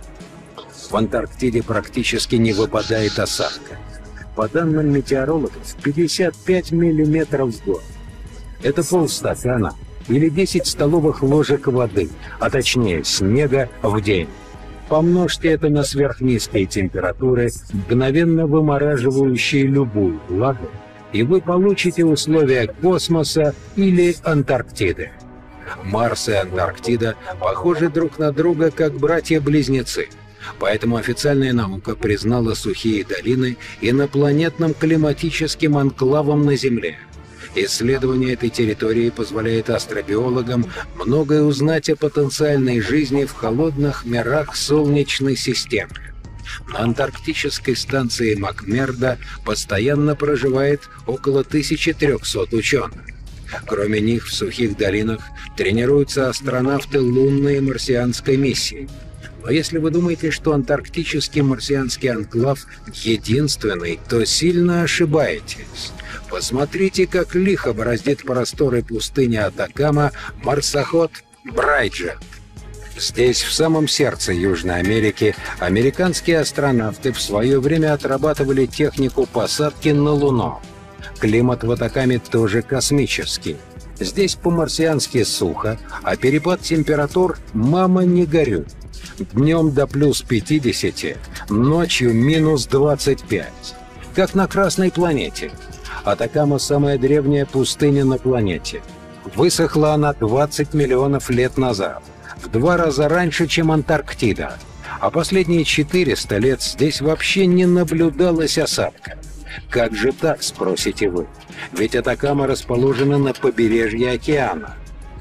S3: В Антарктиде практически не выпадает осадка. По данным метеорологов, пятьдесят пять миллиметров в год. Это полстакана или десять столовых ложек воды, а точнее снега в день. Помножьте это на сверхнизкие температуры, мгновенно вымораживающие любую влагу, и вы получите условия космоса или Антарктиды. Марс и Антарктида похожи друг на друга как братья-близнецы, поэтому официальная наука признала сухие долины инопланетным климатическим анклавом на Земле. Исследование этой территории позволяет астробиологам многое узнать о потенциальной жизни в холодных мирах Солнечной системы. На антарктической станции Макмердо постоянно проживает около тысячи трёхсот ученых. Кроме них, в сухих долинах тренируются астронавты лунной и марсианской миссии. Но если вы думаете, что антарктический марсианский анклав единственный, то сильно ошибаетесь. Посмотрите, как лихо бороздит просторы пустыни Атакама марсоход Брайджет. Здесь, в самом сердце Южной Америки, американские астронавты в свое время отрабатывали технику посадки на Луну. Климат в Атакаме тоже космический. Здесь по-марсиански сухо, а перепад температур «мама, не горюй». Днем до плюс пятидесяти, ночью минус двадцать пять. Как на Красной планете. Атакама – самая древняя пустыня на планете. Высохла она двадцать миллионов лет назад, в два раза раньше, чем Антарктида. А последние четыреста лет здесь вообще не наблюдалось осадка. Как же так, спросите вы? Ведь Атакама расположена на побережье океана.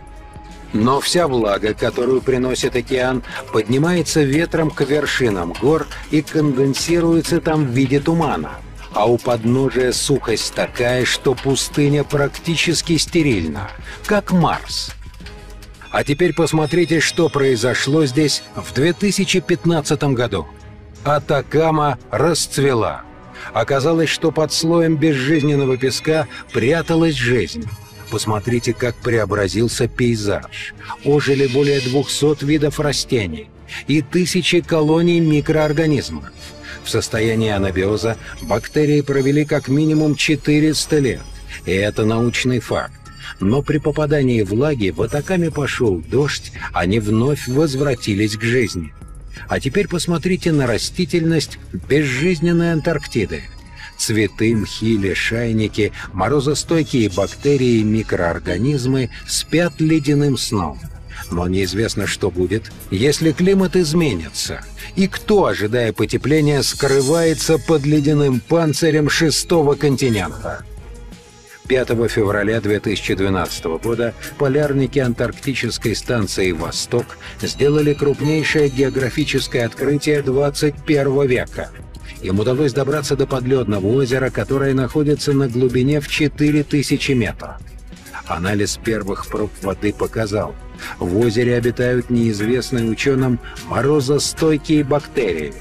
S3: Но вся влага, которую приносит океан, поднимается ветром к вершинам гор и конденсируется там в виде тумана. А у подножия сухость такая, что пустыня практически стерильна, как Марс. А теперь посмотрите, что произошло здесь в две тысячи пятнадцатом году. Атакама расцвела. Оказалось, что под слоем безжизненного песка пряталась жизнь. Посмотрите, как преобразился пейзаж. Ожили более двухсот видов растений и тысячи колоний микроорганизмов. В состоянии анабиоза бактерии провели как минимум четыреста лет, и это научный факт. Но при попадании влаги в Атакаме пошел дождь, они вновь возвратились к жизни. А теперь посмотрите на растительность безжизненной Антарктиды. Цветы, мхи, лишайники, морозостойкие бактерии и микроорганизмы спят ледяным сном. Но неизвестно, что будет, если климат изменится. И кто, ожидая потепления, скрывается под ледяным панцирем шестого континента? пятого февраля две тысячи двенадцатого года полярники антарктической станции «Восток» сделали крупнейшее географическое открытие двадцать первого века. Им удалось добраться до подледного озера, которое находится на глубине в четыре тысячи метров. Анализ первых проб воды показал, в озере обитают неизвестные ученым морозостойкие бактерии.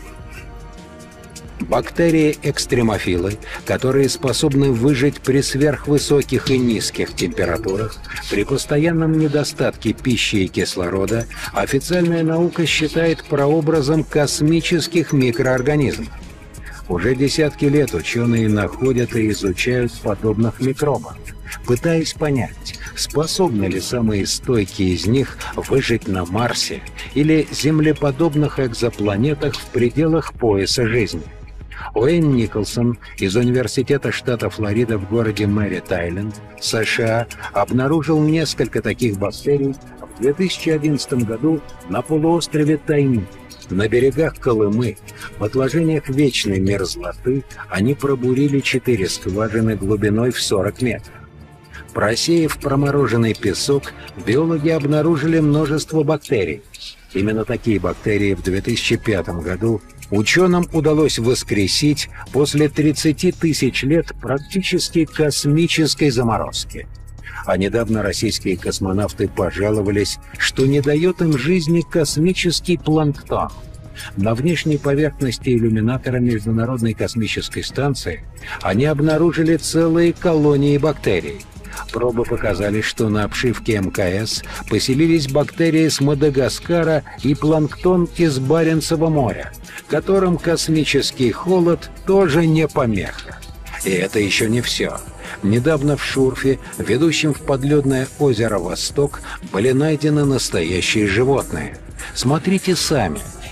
S3: Бактерии-экстремофилы, которые способны выжить при сверхвысоких и низких температурах, при постоянном недостатке пищи и кислорода, официальная наука считает прообразом космических микроорганизмов. Уже десятки лет ученые находят и изучают подобных микробов, пытаясь понять, способны ли самые стойкие из них выжить на Марсе или землеподобных экзопланетах в пределах пояса жизни. Уэйн Николсон из Университета штата Флорида в городе Мэрит-Айленд, США, обнаружил несколько таких бактерий в две тысячи одиннадцатом году на полуострове Тайми. На берегах Колымы, в отложениях вечной мерзлоты, они пробурили четыре скважины глубиной в сорок метров. Просеяв промороженный песок, биологи обнаружили множество бактерий. Именно такие бактерии в две тысячи пятом году ученым удалось воскресить после тридцати тысяч лет практически космической заморозки. А недавно российские космонавты пожаловались, что не дает им жизни космический планктон. На внешней поверхности иллюминатора Международной космической станции они обнаружили целые колонии бактерий. Пробы показали, что на обшивке эм ка эс поселились бактерии с Мадагаскара и планктон из Баренцева моря, которым космический холод тоже не помеха. И это еще не все. Недавно в Шурфе, ведущем в подледное озеро Восток, были найдены настоящие животные. Смотрите сами.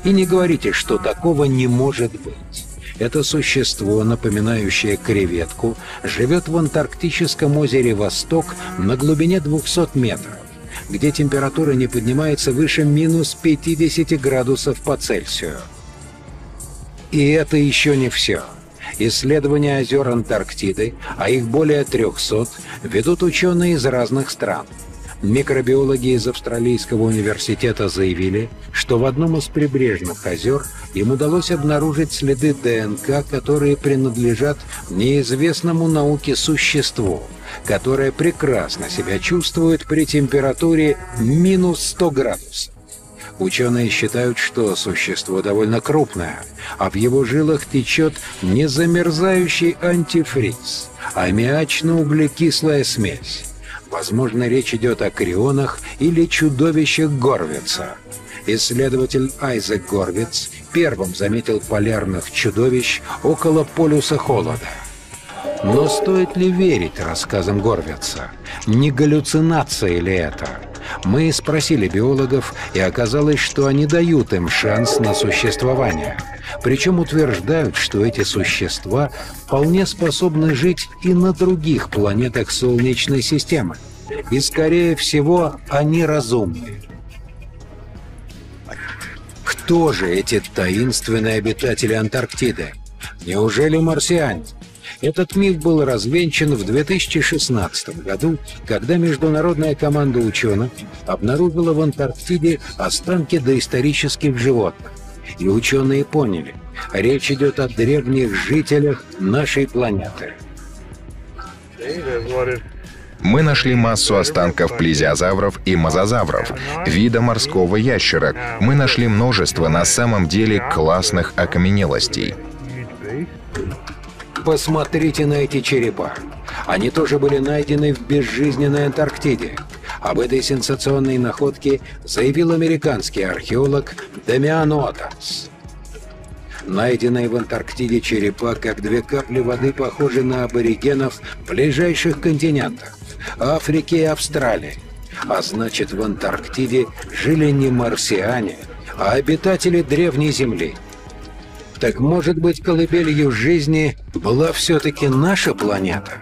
S3: И не говорите, что такого не может быть. Это существо, напоминающее креветку, живет в антарктическом озере Восток на глубине двухсот метров, где температура не поднимается выше минус пятидесяти градусов по Цельсию. И это еще не все. Исследования озер Антарктиды, а их более трехсот, ведут ученые из разных стран. Микробиологи из Австралийского университета заявили, что в одном из прибрежных озер им удалось обнаружить следы ДНК, которые принадлежат неизвестному науке существу, которое прекрасно себя чувствует при температуре минус сто градусов. Ученые считают, что существо довольно крупное, а в его жилах течет не замерзающий антифриз, а аммиачно-углекислая смесь. Возможно, речь идет о крионах или чудовищах Горвица. Исследователь Айзек Горвиц первым заметил полярных чудовищ около полюса холода. Но стоит ли верить рассказам Горвица? Не галлюцинация ли это? Мы спросили биологов, и оказалось, что они дают им шанс на существование. Причем утверждают, что эти существа вполне способны жить и на других планетах Солнечной системы. И, скорее всего, они разумны. Кто же эти таинственные обитатели Антарктиды? Неужели марсиане? Этот миф был развенчан в две тысячи шестнадцатом году, когда международная команда ученых обнаружила в Антарктиде останки доисторических животных. И ученые поняли, речь идет о древних жителях нашей планеты.
S1: Мы нашли массу останков плезиозавров и мозазавров, вида морского ящера. Мы нашли множество на самом деле классных окаменелостей.
S3: Посмотрите на эти черепа. Они тоже были найдены в безжизненной Антарктиде. Об этой сенсационной находке заявил американский археолог Дамиан Уотерс. Найденные в Антарктиде черепа, как две капли воды, похожи на аборигенов ближайших континентов – Африки и Австралии. А значит, в Антарктиде жили не марсиане, а обитатели древней Земли. Так, может быть, колыбелью жизни была все-таки наша планета?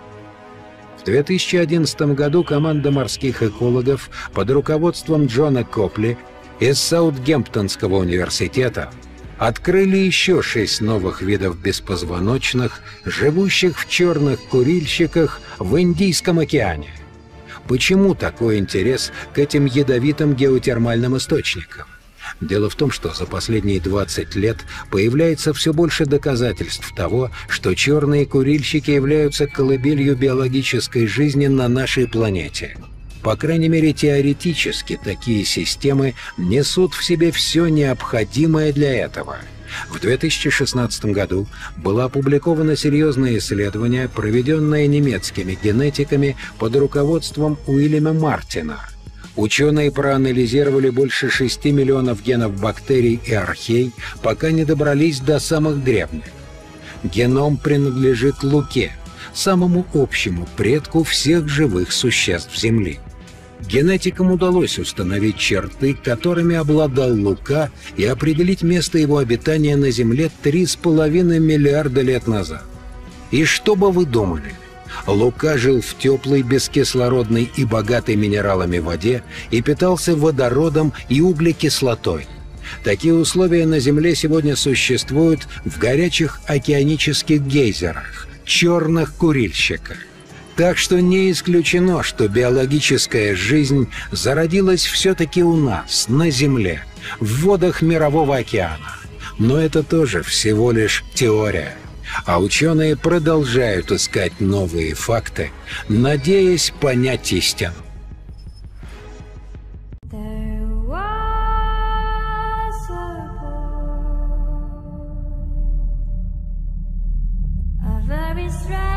S3: В две тысячи одиннадцатом году команда морских экологов под руководством Джона Копли из Саутгемптонского университета открыли еще шесть новых видов беспозвоночных, живущих в черных курильщиках в Индийском океане. Почему такой интерес к этим ядовитым геотермальным источникам? Дело в том, что за последние двадцать лет появляется все больше доказательств того, что черные курильщики являются колыбелью биологической жизни на нашей планете. По крайней мере, теоретически такие системы несут в себе все необходимое для этого. В две тысячи шестнадцатом году было опубликовано серьезное исследование, проведенное немецкими генетиками под руководством Уильяма Мартина. Ученые проанализировали больше шести миллионов генов бактерий и архей, пока не добрались до самых древних. Геном принадлежит Луке, самому общему предку всех живых существ Земли. Генетикам удалось установить черты, которыми обладал Лука, и определить место его обитания на Земле три с половиной миллиарда лет назад. И что бы вы думали? Лука жил в теплой, бескислородной и богатой минералами воде и питался водородом и углекислотой. Такие условия на Земле сегодня существуют в горячих океанических гейзерах, черных курильщиках. Так что не исключено, что биологическая жизнь зародилась все-таки у нас, на Земле, в водах Мирового океана. Но это тоже всего лишь теория. А ученые продолжают искать новые факты, надеясь понять истину.
S4: Very strange.